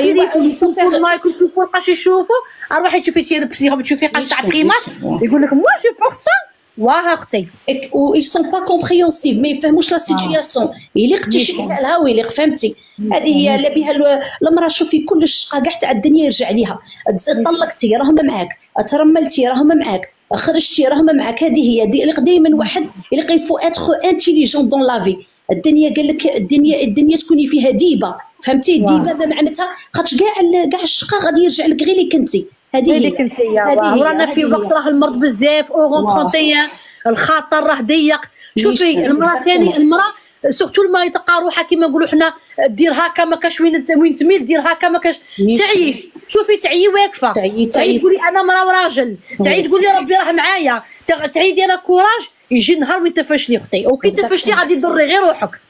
يشوفوا المايك يشوفوا القش يشوفوا اروحي تشوفي تلبسيهم تشوفي قش تاع القيمات يقول لك موا جو بور سا. واه اختي و ils sont pas compréhensifs ما يفهموش لا سيتوياسيون. يليق تشري لها ويليق فهمتي. هذه هي لا بها المراه. شوفي كل الشقه كاع تاع الدنيا يرجع ليها. طلقتي راهم معاك ترملتي راهم معاك خرجتي راهم معاك. هذه هي دائما واحد اللي يفو اتخ انتيليجون دون لافي. الدنيا قال لك الدنيا الدنيا تكوني فيها ديبه فهمتي. ديبه هذا معناتها خاطش كاع كاع الشقه غادي يرجع لك غير اللي كنتي. هذه هي اللي كنتي. ورانا في وقت راه المرض بزاف اورو ثلاثين الخاطر راه ضيق. شوفي المراه ثاني المراه سورتو المراه تلقى روحها كيما نقولوا حنا دير هكا ما كاش وين وين تميل دير هكا ما كاش تعيي. شوفي تعيي واقفه تعيي تقولي انا مراه وراجل تعيي تقولي ربي راه معايا تعيي ديرها كوراج. يجي نهار وين تفشلي اختي وكي تفشلي غادي تضري غير روحك.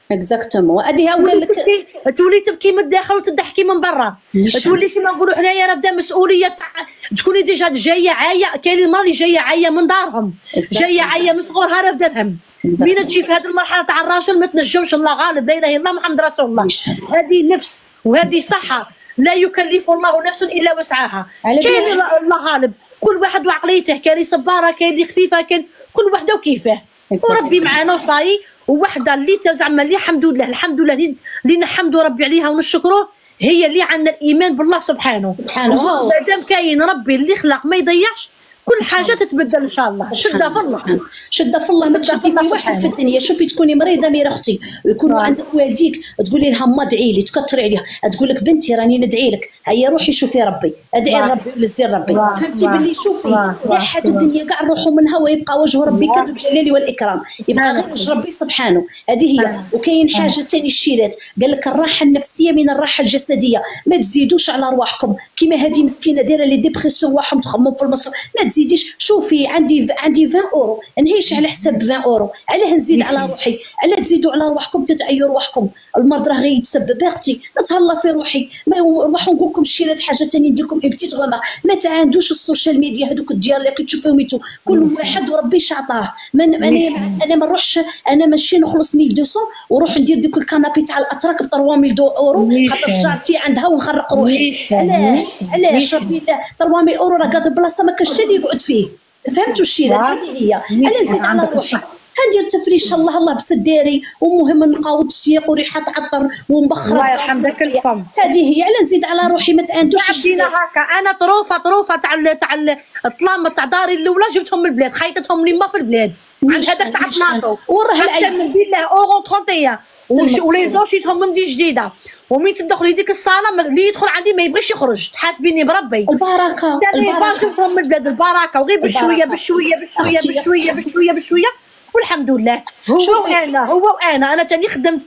اكزاكتومون هذه هاو قال لك تولي تبكي من الداخل وتضحكي من برا، تولي كيما نقولوا حنايا راه بدا مسؤوليه تكوني ديجا جايه عايه. كاين المراه اللي جايه عايه من دارهم، جايه عايه من صغرها راه بدا الهم. مين تجي في هذه المرحله تاع الراجل ما تنجمش، الله غالب، لا اله الا الله محمد رسول الله. هذه نفس وهذه صحه، لا يكلف الله نفسا الا وسعها. كاين الله غالب، كل واحد وعقليته، كاين اللي صباره، كاين اللي خفيفه، كاين كل وحده وكيفاه. وربي معنا وصاي. ووحده اللي زعما اللي الحمد لله الحمد لله اللي نحمدوا ربي عليها ونشكروه، هي اللي عندنا الايمان بالله سبحانه سبحانه. مادام كاين ربي اللي خلق ما يضيعش، كل حاجه تتبدل ان شاء الله. شده في الله، شده في الله، ما تشدي في واحد في الدنيا. شوفي تكوني مريضه ميرا اختي ويكونوا عندك والديك تقولي لها ما ادعي لي، تكثري عليها، تقول لك بنتي راني ندعي لك، هيا روحي شوفي ربي، ادعي لربي ولزي ربي. فهمتي باللي شوفي لا حد الدنيا كاع نروحوا منها ويبقى وجه ربي كذو الجلال والاكرام، يبقى غير وجه ربي سبحانه. هذه هي. وكاين حاجه ثاني الشيرات قال لك الراحه النفسيه من الراحه الجسديه، ما تزيدوش على رواحكم كيما هذه مسكينه دايره لي ديبرسيون واحد تخمم في المصروف، ما تزيديش. شوفي عندي عندي عشرين اورو نعيش على حساب عشرين اورو، علاه نزيد على روحي؟ علاه تزيدوا على روحكم تتعيوا روحكم؟ المرض راه غيتسبب اختي، نتهلا في روحي. ما نروحوا نقول لكم شي حاجه ثانيه ندير لكم بتيت غوما، ما تعاندوش السوشيال ميديا هذوك الديار اللي كتشوفوهم يتو، كل واحد وربي شعطاه. من انا انا ما نروحش، انا ماشي نخلص ألف ومئتين ونروح ندير ديك الكنابي تاع الاتراك ب ثلاثمية اورو خاطر جارتي عندها ونخرق روحي. علاش علاش ربي الله ثلاثمية اورو راه قاد بلاصه ما كاش حتى اللي يقعد فيه. فهمتوا الشيرات؟ هذه هي. على زيد على روحي هندير تفريش الله الله بسداري، ومهم نلقاو التسيق وريحه عطر ومبخره الله يرحم ذاك الفم. هذه هي. على نزيد على روحي ما تعندوش. بدينا هكا، انا طروفه طروفه تاع تاع الطلام تاع داري الاولى جبتهم من البلاد، خيطتهم لي ما في البلاد عند هذاك تاع طناطو، وراه العين من بالله اورو ثلاثين ولي زون شيتهم من دي جديده. ومين تدخلي ديك الصاله اللي يدخل عندي ما يبغيش يخرج، تحاسبيني بربي. البركه البركه جبتهم من البلاد، البركه وغير بشويه بشويه بشويه بشويه بشويه بشويه والحمد لله. هو انا هو انا انا تاني خدمت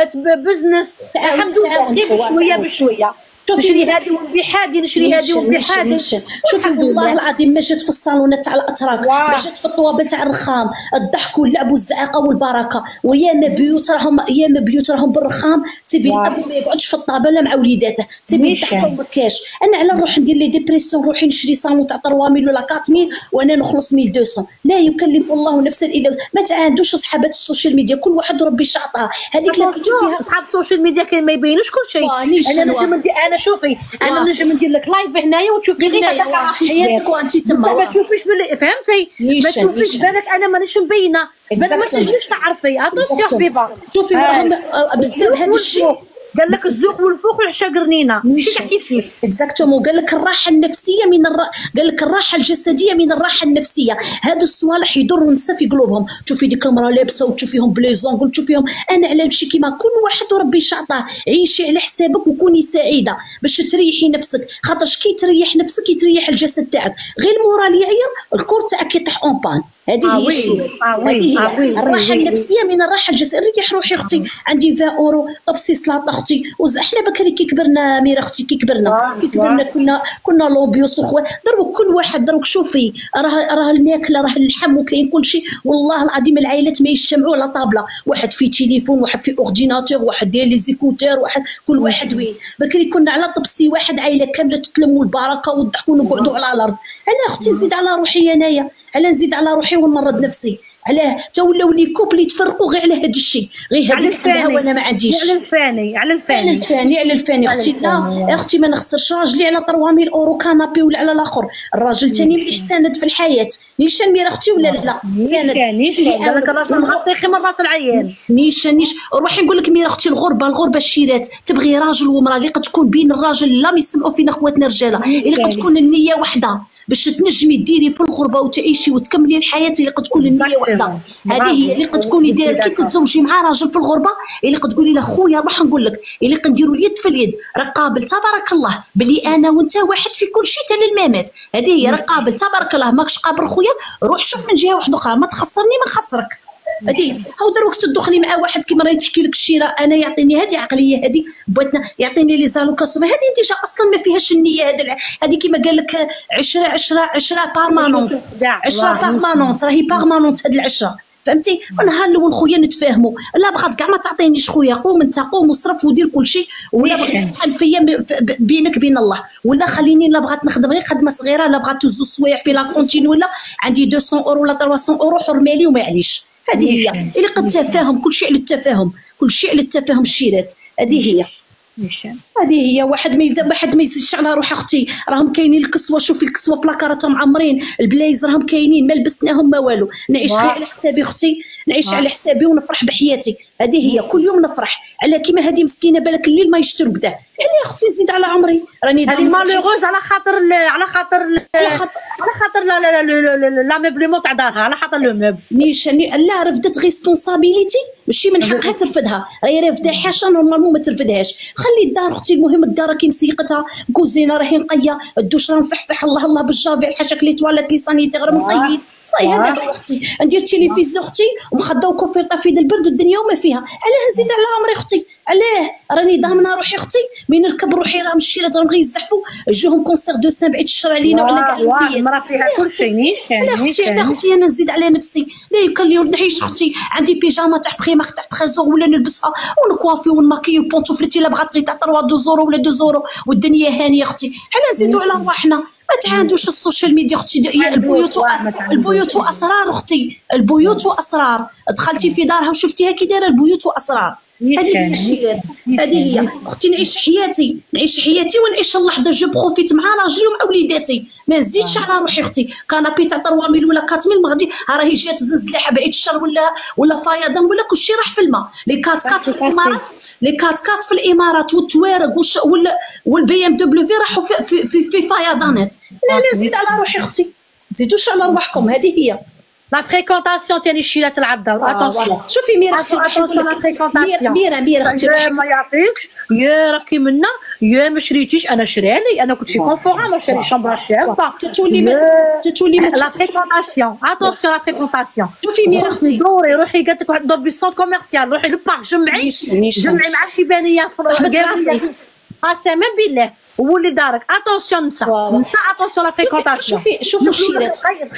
بزنس الحمد لله غير بشويه بشويه. نشري هذه ونبيع هذه، نشري هذه ونبيع هذه. شوفي والله العظيم ما جات في الصالونات تاع الاتراك، ما جات في الطوابل تاع الرخام، الضحك واللعب والزعاقه والبركه. وياما بيوت راهم ياما بيوت راهم بالرخام تبي الاب ما يقعدش في الطابله مع وليداته، تبي الضحك وما كاش. انا على نروح ندير لي ديبرسيون، نروح نشري صالون تاع ثلاثمية ولا أربعمية وانا نخلص ألف ومئتين. لا يكلف الله نفسا الا ما تعاندوش صحابات السوشيال ميديا، كل واحد وربي شعطاه. هذيك اللي تشوفيها صحاب السوشيال ميديا كاين ما يبينوش كل شيء. انا نجم انا شوفي انا نجم ندير لك لايف هنايا وتشوفي غير هذاك حياتك وانت تما، ما تشوفيش باللي فهمتي، ما تشوفيش بالك انا مانيش مبينه، بل ما تجيش تعرفي. اتونسيون حبيبه، شوفي راهم بزاف هذا الشيء. قال لك الذوق والفوق والعشاء قرنينه، ماشي تاع كيف كيف. اكزاكتومون. قال لك الراحه النفسيه من الر... قال لك الراحه الجسديه من الراحه النفسيه. هادو الصوالح يضروا النساء في قلوبهم. تشوفي ديك المراه لابسه وتشوفيهم بلي زونغل، تشوفيهم. انا على نمشي كيما كل واحد وربي شعطاه. عيشي على حسابك وكوني سعيده باش تريحي نفسك، خاطر كي تريح نفسك يتريح الجسد تاعك. غير المورال يعير الكور تاعك يطيح اون بان. هذه هي الشيء، هذه هي الراحه النفسيه من الراحه الجسديه. ريح روحي اختي، عندي عشرين اورو طبسي سلاطه اختي. وحنا بكري كي كبرنا ميرا اختي، كي كبرنا كي كبرنا كنا كنا لومبيوس وخوات. دروك كل واحد دروك شوفي راه راه الماكله راه اللحم وكاين كل شيء. والله العظيم العائلات ما يجتمعوا على طابله، واحد في تليفون، واحد في اورديناتور، واحد داير لي زيكوتور، واحد كل واحد وين. بكري كنا على طبسي واحد عائله كامله تتلموا البركه والضحك ونقعدوا على الارض. انا اختي نزيد على روحي انايا، على نزيد على روحي ونمرض نفسي. علاه تا ولاو لي كوبل يتفرقوا غير على هذا الشيء، غير هذيك عندها وانا ما عنديش. على الفاني على الفاني على الفاني على الفاني اختي. لا اختي ما نخسرش راجلي على ثلاثمية اورو كنابي ولا على الاخر. الراجل ثاني مليح ساند في الحياه. نيشان ميرا اختي ولا لا؟ نيشان نيشان قال لك الراس مغطي خير من راس العيان. نيشان نيش روحي نقول لك ميرا اختي الغربه الغربه الشيرات تبغي راجل ومراه اللي قد تكون بين الراجل لا ما يسمعوا فينا خواتنا الرجاله، اللي قد تكون النيه واحده باش تنجمي ديري في الغربه وتعيشي وتكملي الحياه اللي قد تكون النيه وحده. هذه هي اللي قد تكوني داير كي تتزوجي مع راجل في الغربه، اللي قد تقولي له خويا راح نقول لك اللي قنديروا اليد في اليد. رقابل تبارك الله بلي انا وانت واحد في كل شيء حتى للممات. هذه هي رقابل تبارك الله. ماكش قابل خويا روح شوف من جهه واحده اخرى، ما تخسرني ما نخسرك. هذه هاو دروك تدخلي مع واحد كيما راهي تحكي لك الشيره، انا يعطيني هذه عقليه، هذه بغيتنا يعطيني لي زالوكاسيون، هذه ديجا اصلا ما فيهاش النيه. هذه هذه كيما قال لك عشره عشره عشره بارمانونت، عشره بارمانونت راهي بارمانونت هذه العشره. فهمتي. ونهار الاول خويا نتفاهموا، لا بغات كاع ما تعطينيش خويا، قوم انت قوم وصرف ودير كل شيء، ولا بغات تحل فيا بينك بين الله، ولا خليني لا بغات نخدم غير خدمه صغيره، لا بغات تهز السوايع في لا كونتين، ولا عندي مئتين اورو ولا ثلاثمية اورو حرمالي ومعليش. هذه هي اللي قد تفاهم، كل شيء على التفاهم، كل شيء على التفاهم الشيرات. هذه هي هذه هي واحد ما يزيد واحد ما يزيدش على روح اختي. راهم كاينين الكسوه، شوفي الكسوه بلاكاراتهم عامرين، البلايز راهم كاينين ما لبسناهم ما والو. نعيش غير على حسابي اختي، نعيش على حسابي ونفرح بحياتي. هذه هي كل يوم نفرح. على كيما هذه مسكينه بالك الليل ما يشتروا كدا، يعني اختي نزيد على عمري راني هذه مالوغوز على خاطر على خاطر على خاطر لا لا لا لا ميبليمون تاع دارها، على خاطر لو ميب نيشاني لا رفدت ريسبونسابيليتي، ماشي من حقها ترفدها، راهي رافده حاجه نورمالمون ما ترفدهاش. خلي الدار اختي، المهم الدار راكي مسيقتها، كوزينه راهي نقيه، الدوش راه مفحفح الله الله بالجافي، الحاجه لي تواليت لي سانيتيغ نقيين صاي. هذا هو اختي، ندير تيليفزيون اختي ومخده وكوفيرطه في البرد والدنيا وما فيها. علاه نزيد على عمري اختي؟ علاه راني ضامنه روحي اختي، من نركب روحي راهم الشيرات راهم غير يزحفوا، يجوهم كونسير دو سان بعيد الشر علينا وعلى كاع البيئه. المراه فيها كل شيء. نيشان اختي انا اختي انا نزيد على نفسي، لا يكلي نعيش اختي، عندي بيجاما تاع بخيمه تاع تريزور ولا نلبسها ونكوافي ونماكي وبونطوفلتي، لا بغات غير تاع ثلاثة زورو ولا اثنين زورو والدنيا هانيه اختي. حنا نزيدوا على رواحنا، ما تعاندوش السوشيال ميديا اختي. البيوت البيوت واسرار اختي، البيوت واسرار. دخلتي في دارها وشفتيها كي دايره البيوت واسرار. هذه هي الشيرات، هذه هي اختي. نعيش حياتي، نعيش حياتي ونعيش اللحظه، جو بروفيت مع راجلي ومع وليداتي، ما نزيدش على روحي اختي. كانابي تاع ثلاثة ميل ولا أربعة ميل ما غادي، ها راهي جات زنزليحه بعيد الشر ولا ولا فيضان ولا كلشي راح في الماء. لي كات كات في الامارات، لي كات كات في الامارات والتوارق ولا والبي ام دبليو في راحوا في في, في, في فيضانات. لا لا نزيد على روحي اختي، زيدوش على رواحكم. هذه هي لا فريكونطاسيون تاع الشيله تلعب دور. اتونسيون شوفي ميرا اختي، اتونسيون لا فريكونطاسيون. ميرا ميرا اختي ما يعطيكش، يا راكي منا، يا ما شريتيش. انا شرالي، انا كنت في كونفورا ما شري شامبر شابه. تتولي تتولي لا فريكونطاسيون. اتونسيون لا فريكونطاسيون. شوفي ميرا اختي دوري روحي، قالت لك واحد دور بيسون كوميرسيال، روحي للبارك جمعي جمعي مع شي بانيه في قسما بالله وولي دارك. اتونسيون نسا نسا اتونسيون لا فريكونطاسيون. شوفي شوفي الشيرات،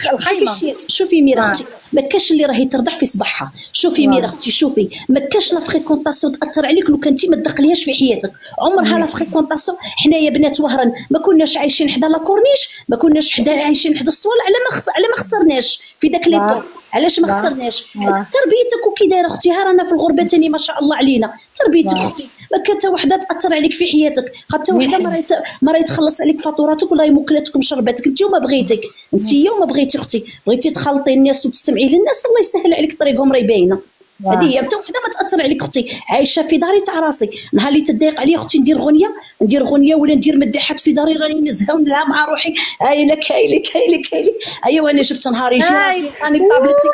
شوفي شوفي ميرا اختي، ما كاش اللي راهي ترضح في صباحها. شوفي ميرا اختي، شوفي ما كاش لا فريكونطاسيون تاثر عليك لو كنتي ما تدخليهاش في حياتك. عمرها لا فريكونطاسيون. حنايا بنات وهران ما كناش عايشين حدا لا كورنيش، ما كناش حدا عايشين حدا الصوال، على ما خس... على ما خسرناش في داك ليبوك. علاش ما خسرناش؟ تربيتك وكي دايره اختي. ها رانا في الغربه تاني ما شاء الله علينا، تربيتك اختي ما كان حتى وحده تاثر عليك في حياتك، حتى وحده ما راهي ما راهي تخلص عليك فاتوراتك ولا موكلاتك ومشرباتك. انت وما بغيتي، انت وما بغيتي اختي، بغيتي تخلطي الناس وتستمعي للناس، الله يسهل عليك طريقهم راهي باينه. هذه هي، حتى وحده ما تاثر عليك اختي. عايشه في داري تاع راسي، نهار اللي تضايق عليا اختي ندير غنيه، ندير غنيه ولا ندير مداحات في داري راني نزهه ونلها مع روحي. هاي لك هاي لك هاي لك هاي لك. ايوا انا جبت نهاري جي راني بابلتي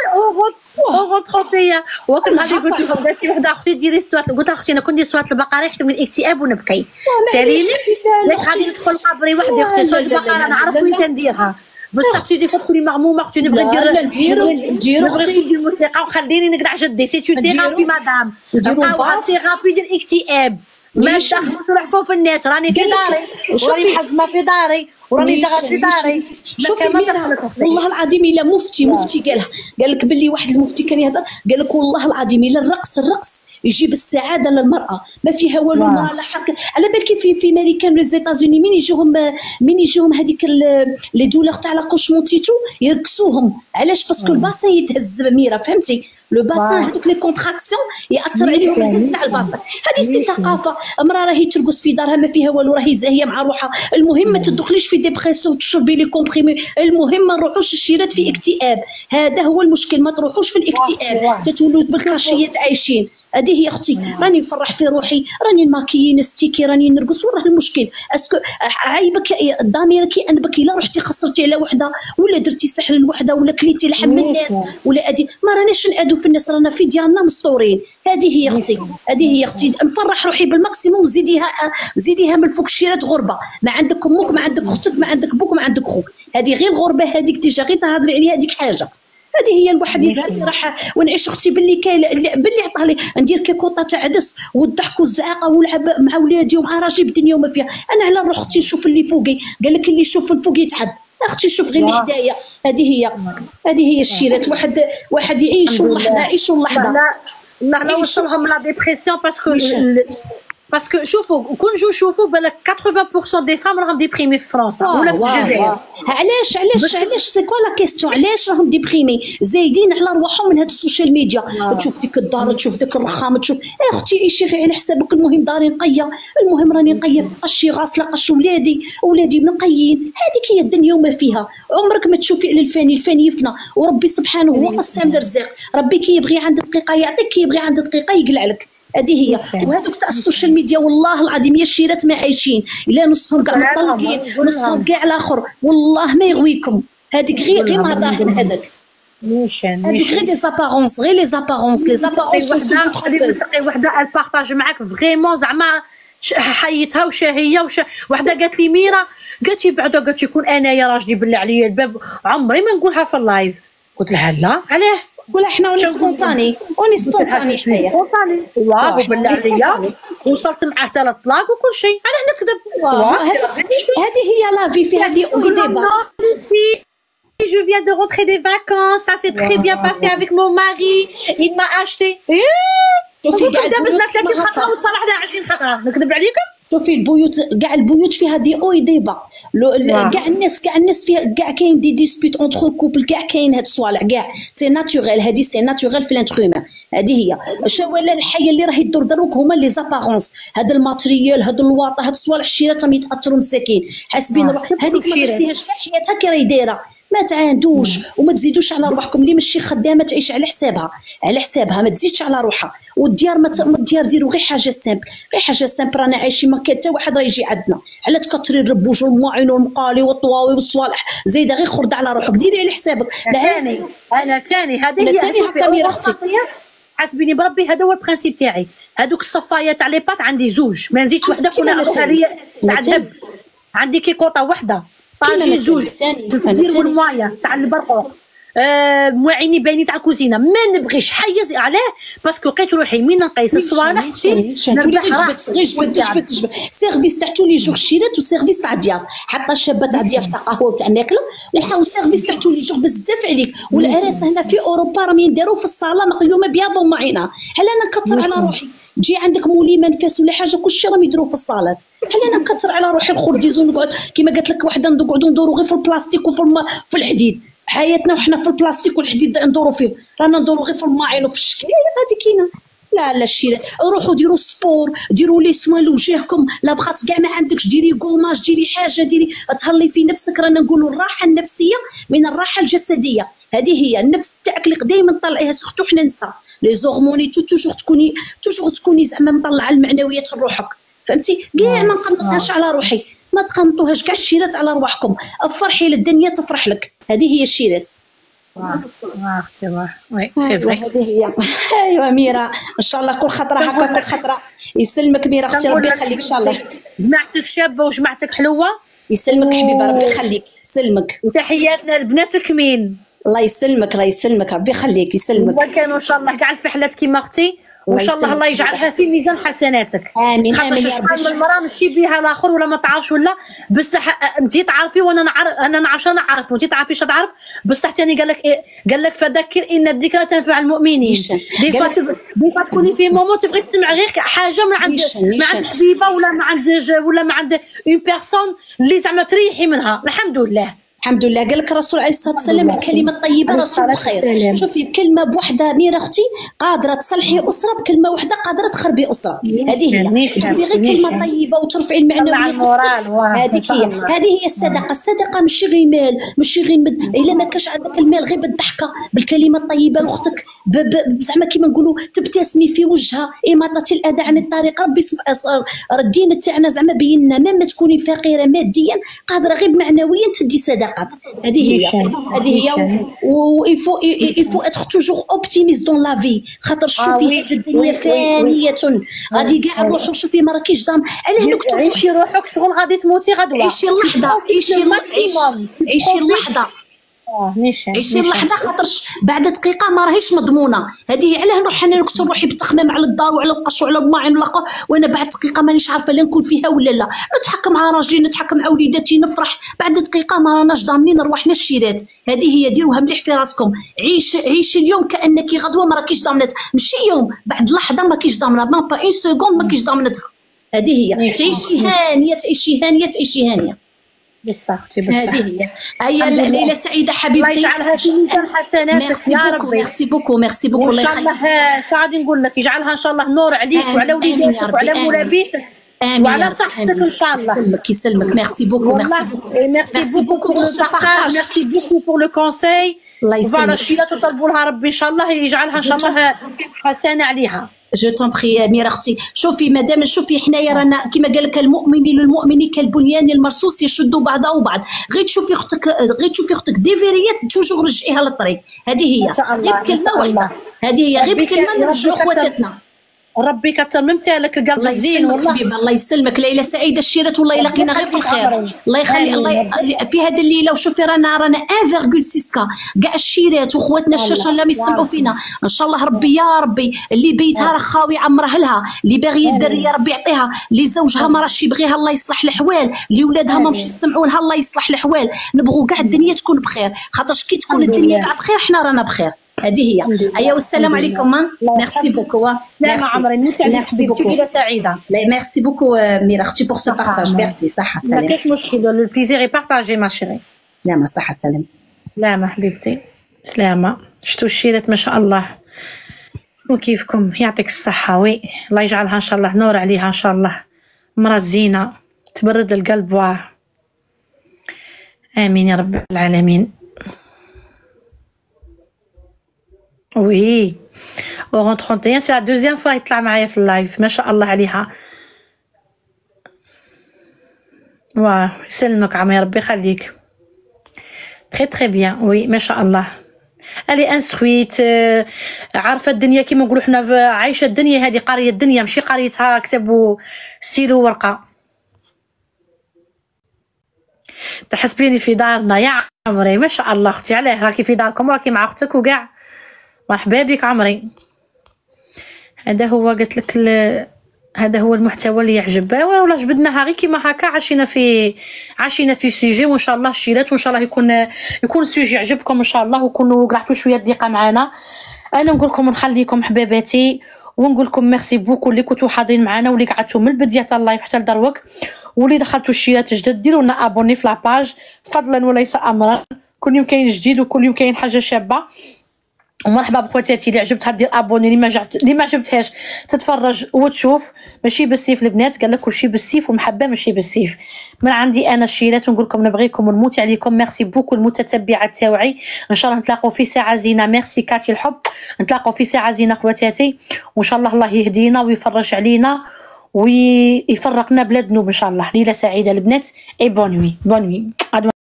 اوغ خوتيا. وكن غادي قلت لهم درتي وحده اختي ديري السوات، قلت لها اختي انا كنت ندير سوات البقره يحكم من الاكتئاب ونبكي. تاليني غادي ندخل قبري وحدي اختي سوات البقره نعرف وين تنديرها. بصح اختي دي فوق تولي مغمومه اختي، نبغي ندير نديرو نديرو اختي ندير الموسيقى وخليني نقطع جدي. سي تو ثيرابي مدام، نديرو ثيرابي ديال الاكتئاب. ما تدخلوش روحكم في الناس، راني في داري وراني محزمه في داري وراني زغات في داري. شوفي والله العظيم الا مفتي مفتي قالها، قال لك باللي واحد المفتي كان يهضر، قال لك والله العظيم الا الرقص الرقص يجيب السعاده للمراه، ما فيها والو. المراه لا حق على بالك في في امريكان ولا زيتازوني مين يجوهم مين يجوهم هذيك لي دولور تاع لاكوشمون تيتو يرقصوهم. علاش؟ باسكو الباسان يتهز ميرا، فهمتي؟ لو باسان هذوك لي كونتراكسيون ياثر عليهم الهز تاع الباسان. هذه سي ثقافه. امراه راهي ترقص في دارها ما فيها والو، راهي زاهيه مع روحها. المهم ما تدخليش في ديبرسيون تشربي لي كومبريمي. المهم ما نروحوش الشيرات في اكتئاب، هذا هو المشكل. ما تروحوش في الاكتئاب، تتولوا بالكاشيات عايشين. هذه هي اختي، راني نفرح في روحي، راني نماكيي نستيكي، راني نرقص. وراه المشكل اسكو عايبك ضميرك انبك الا رحتي خسرتي على وحده ولا درتي سحر لوحده ولا كليتي لحم الناس ولا ادي. ما راناش نعادوا في الناس، رانا في ديالنا مسطورين. هذه هي اختي، هذه هي اختي. نفرح روحي بالماكسيموم. زيديها زيديها من فوق الشيرات غربه. ما عندك امك، ما عندك اختك، ما عندك بوك، ما عندك خوك. هذه غير الغربه، هذيك ديجا غير تهضري عليها هذيك حاجه. هذه هي الواحد يزهد راح ونعيش اختي باللي كاين باللي عطاه لي ندير كيكوطه تاع عدس والضحك والزعاقه ونلعب مع ولادي ومع راجلي بالدنيا وما فيها. انا على روح اختي نشوف اللي فوقي، قال لك اللي يشوف الفوق يتعب. اختي شوف غير الحدايه، هذه هي هذه هي الشيرات. واحد واحد يعيشوا اللحظه، يعيشوا اللحظه. لا لا لا وصلهم لا ديبرسيون باسكو باسكو شوفوا كون جو شوفوا بالك ثمانين بالمية دي فام راهم ديبريمي في فرنسا ولا في الجزائر. علاش علاش علاش سي كوا لا كيستيون، علاش راهم ديبريمي زايدين على رواحهم من هاد السوشيال ميديا؟ تشوف ديك الدار، تشوف ديك الرخام، تشوف يا اختي عيشي غير على حسابك. المهم داري نقيه، المهم راني نقيه في قشي غاسله قش ولادي، ولادي منقيين. هذيك هي الدنيا وما فيها. عمرك ما تشوفي على الفاني، الفاني يفنى وربي سبحانه هو قسام الرزق. ربي كي يبغي عند دقيقه يعطيك، كي يبغي عند دقيقه يقلع لك. هذه هي. وهذوك تاع السوشيال ميديا والله العظيم يا الشيرات ما عايشين، الا نصهم كاع مطلقين، نصهم كاع الاخر، والله ما يغويكم. هذيك غير غير ما ضاهن هذاك نيشان هذيك غير لي زابارونس، غير لي زابارونس لي زابارونس. وحده وحده البارطاج معاك فريمون زعما حيتها وشاهيه وش... وحده قالت لي ميرا، قالت لي بعدا قالت يكون انايا راجلي بالله عليا الباب عمري ما نقولها في اللايف. قلت لها لا علاه؟ قولها حنا وني سبونطاني وني سبونطاني حنايا سبونطاني. واه بالله عليا وصلت معاه حتى للطلاق وكل شيء. علاه نكذب؟ هذه هي لا في في هذه او ديبا. Je viens de rentrer des vacances, ça s'est très bien passé avec mon mari, il m'a acheté. شوفي كاع ثلاثين خطره وتصالح لها عشرين خطره، نكذب عليكم؟ شوفي البيوت كاع البيوت فيها دي اوي ديبا، كاع الناس كاع الناس فيها كاع كاين دي ديسبيت اونتر كوبل، كاع كاين هاد الصوالح كاع سي ناتوريل. هادي سي ناتوريل في الانتر هيومان. هادي هي الشواله الحيه اللي راهي تدور دروك هما لي زابارونس. هاد الماتريال، هاد الواطه، هاد الصوالح الشيرات راهم يتاثروا مساكين حاسبين. هذيك ما ترسيهاش كاع حياتها كي راهي دايره. ما تعاندوش وما تزيدوش على روحكم. اللي ماشي خدامه تعيش على حسابها، على حسابها ما تزيدش على روحها. والديار ما الديار ديروا غير حاجه سامبل، غير حاجه سامبل. رانا عايشين ما كان حتى واحد راه يجي عندنا. على تكثري الربوج والماعين والمقالي والطواوي والصوالح زايده غير خرده على روحك، ديري على حسابك. ثاني انا ثاني هذه هي ثاني هكا ميرا اختي. حسبيني بربي هذا هو البرانسيب تاعي. هذوك الصفايه تاع لي بات عندي زوج، ما نزيدش وحده ولا اخرى تاع الذهب. عندي كيكوطه وحده طاجين زوج الكبير والمايه تاع البرقوق. آه مواعيني باينين تاع الكوزينه. ما نبغيش حيز عليه باسكو لقيت روحي من نقيس الصوالح غير جبت غير جبت جبت جبت سيرفيس تاع تولي جور شيرات وسيرفيس تاع ضياف. حتى الشابه تاع ضياف تاع قهوه وتاع ماكله وحاول سيرفيس تاع تولي جور بزاف عليك. والعراس هنا في اوروبا راهم يديروا في الصاله مقيومه بها بومعينه. هل انا نكثر على روحي؟ تجي عندك مولي منفاس ولا حاجه كلشي راهم يديروا في الصالات. هل انا نكثر على روحي الخرديز ونقعد كيما قالت لك وحده نقعدوا ندوروا غير في البلاستيك وفي الم... في الحديد؟ حياتنا وحنا في البلاستيك والحديد ندوروا فيه، رانا ندوروا غير في الماعين وفي الشكل. هذه كاينه. لا لا الشيرات روحوا ديروا سبور، ديروا لي سوان لوجهكم. لا بغات كاع ما عندكش ديري كوماج، ديري حاجه، ديري تهلي في نفسك. رانا نقولوا الراحه النفسيه من الراحه الجسديه. هذه هي النفس تاعك اللي دائما طلعيها سختو حنا نسا لي زورموني توجور تكوني توجور تكوني زعما مطلعه المعنويات لروحك. فهمتي؟ كاع ما نقنطهاش على روحي، ما تقنطوهاش كاع الشيرات على رواحكم. افرحي للدنيا تفرح لك. هذه هي الشيرات. واه واه اختي واه وي سي فري. هذه هي. ايوا ميرا ان شاء الله كل خطره هكا كل خطره. يسلمك ميرا اختي ربي يخليك ان شاء الله. جماعتك شابه وجماعتك حلوه. يسلمك حبيبه ربي يخليك. يسلمك وتحياتنا لبناتك مين. الله يسلمك الله يسلمك ربي يخليك يسلمك. وكانوا ان شاء الله كاع الفحلات كيما اختي وان شاء الله الله يجعلها في ميزان حسناتك. امين امين يا ربي. من المراه ماشي بها الاخر ولا ما تعرفش ولا بصح انت تعرفي وانا نعرف. انا نعرف انا نعرف وانت تعرفيش تعرف بصح ثاني قال لك إيه؟ قال لك فذكر ان الذكرى تنفع المؤمنين. دي فوا دي فوا تكوني في مومون تبغي تسمع غير حاجه من عند من عند حبيبه ولا من عند ولا من عند اون بيرسون اللي زعما تريحي منها. الحمد لله الحمد لله. قال لك الرسول عليه الصلاه والسلام الكلمه الطيبه رسول الخير. شوفي بكلمه بوحده ميرا اختي قادره تصلحي اسره، بكلمه وحده قادره تخربي اسره. هذه هي. تقولي غير كلمه طيبه وترفعي المعنويات. هذيك هي هذه هي الصدقه. الصدقه ماشي غير مال، ماشي غير مد... الا ما كاش عندك المال غير بالضحكه بالكلمه الطيبه لاختك ب... ب... زعما كيما نقولوا تبتسمي في وجهها. اماطه الاذى عن الطريق. ربي الدين تاعنا زعما بينا ما تكوني فقيره ماديا قادره غير معنويا تدي صدقه. هذه هي هذه هي و يفو يفو اتر توجور اوبتيميست دون لا في. خاطر شوفي هذه الدنيا فانيه غادي كاع نروحوا. شوفي ما راكيش ضام على هناك تعيشي روحك شغل غادي تموتي غدوه. عيشي اللحظه عيشي عيشي اللحظه اه نيشان عيشي اللحظه خاطرش بعد دقيقه ما راهيش مضمونه. هذه علاه نروح انا نكتب روحي بالتخمام على الدار وعلى القش وعلى الماعن ولا وانا بعد دقيقه مانيش عارفه لا نكون فيها ولا لا. نتحكم مع راجلي نتحكم مع وليداتي نفرح بعد دقيقه ما راناش ضامنين رواحنا الشيرات. هذه هي ديروها مليح في راسكم. عيش عيش اليوم كانك غدوه ما راكيش ضامنتها ماشي يوم بعد لحظه ما كيش ضامنه ما با اون سكوند ما كيش ضامنتها. هذه هي تعيشي هانيه تعيشي هانيه تعيشي هانيه بصح بصح هذه هي. هيا ليلى سعيده حبيبتي الله يجعلها في ميزان حسناتك يا ربي. ميرسي بوكو ميرسي بوكو وان شاء الله شو غادي نقول لك يجعلها ان شاء الله نور عليك وعلى وليداتك وعلى مولابيتك وعلى صحتك ان شاء الله. يسلمك يسلمك. ميرسي بوكو ميرسي بوكو ميرسي بوكو بور لو بارطاج ميرسي بوكو بور لو كونساي. فوالا الشيلات وطلبوا لها ربي ان شاء الله يجعلها ان شاء الله حسنه عليها. جو تون بخي ميرا اختي. شوفي مادام شوفي حنايا رانا كيما قال لك المؤمن للمؤمن كالبنيان المرصوص يشد بعضه بعض. غير تشوفي اختك غير تشوفي اختك ديفيريات توجور رجعيها للطريق. هذه هي غير بكلمه واحده. هذه هي غير بكلمه نرجعوا خواتاتنا. ربي كتممتها لك القلب الزين والله. حبيبه الله يسلمك ليلى سعيده الشيرات والله يلاقينا غير في الخير. الله يخلي الله في هذه الليله. وشوفي رانا رانا واحد فاصلة ستة كاع الشيرات وخواتنا الشاشه اللي يسمعوا فينا ان شاء الله. ربي يا ربي اللي بيتها راه خاوي عمره لها اللي باغيه الدريه ربي يعطيها اللي زوجها ما راهش يبغيها الله يصلح الحوال اللي ولادها ما مش يسمعوا لها الله يصلح الحوال. نبغوا كاع الدنيا تكون بخير خاطرش كي تكون الدنيا كاع بخير حنا رانا بخير. هذه هي. ايوا والسلام عليكم. ميرسي بوكو. سلام عمري نموت عليك حبيبتي وليدة سعيده. ميرسي بوكو ميرا اختي بور سو بارطاج. ميرسي صحه سلام. ما كاينش مشكل لو بليزير بارطاجي ما شيري. لا ما صحه سلام. لا ما حبيبتي سلامه. شتو الشيرات ما شاء الله وكيفكم يعطيك الصحه. وي الله يجعلها ان شاء الله نور عليها ان شاء الله. مرة زينه تبرد القلب. واه امين يا رب العالمين. وي اورون واحد وثلاثين سي لا دوزيام فوا يطلع معايا في اللايف ما شاء الله عليها. واه يسلمك عمي ربي يخليك. تري تري بيان. وي ما شاء الله. الي انسترويت عارفه الدنيا كيما نقولوا حنا عايشه الدنيا. هذه قاريه الدنيا ماشي قريتها كتاب ستيلو ورقه. تحسبيني في دارنا يا عمري ما شاء الله. اختي علاه راكي في داركم راكي مع اختك وكاع. مرحبا بك عمري. هذا هو قلت لك هذا هو المحتوى اللي يعجب. ولا جبدناها غير كيما هكا عشينا في عشينا في سوجي وان شاء الله الشيرات وان شاء الله يكون يكون السوجي يعجبكم ان شاء الله وكونوا قرعتوا شويه دقيقه معنا. انا نقول لكم نخليكم حباباتي ونقول لكم ميرسي بوكو اللي كنتوا حاضرين معنا واللي قعدتوا من البدايه تاع اللايف حتى لدروك واللي دخلتوا الشيرات جدد. ديروا لنا ابوني في لاباج فضلا وليس امرا. كل يوم كاين جديد وكل يوم كاين حاجه شابه. ومرحبا بخواتاتي اللي عجبتها دير ابوني اللي ما جعبت اللي ما عجبتهاش تتفرج وتشوف. ماشي بالسيف البنات قال لك كلشي بالسيف والمحبه ماشي بالسيف. من عندي انا الشيرات ونقول لكم نبغيكم ونموت عليكم. ميرسي بوكو المتتبعات تاوعي. ان شاء الله نتلاقوا في ساعه زينه. ميرسي كاتي الحب. نتلاقوا في ساعه زينه خواتاتي وان شاء الله الله يهدينا ويفرج علينا ويفرقنا بلا ذنوب ان شاء الله. ليله سعيده البنات اي بون نوي بون نوي.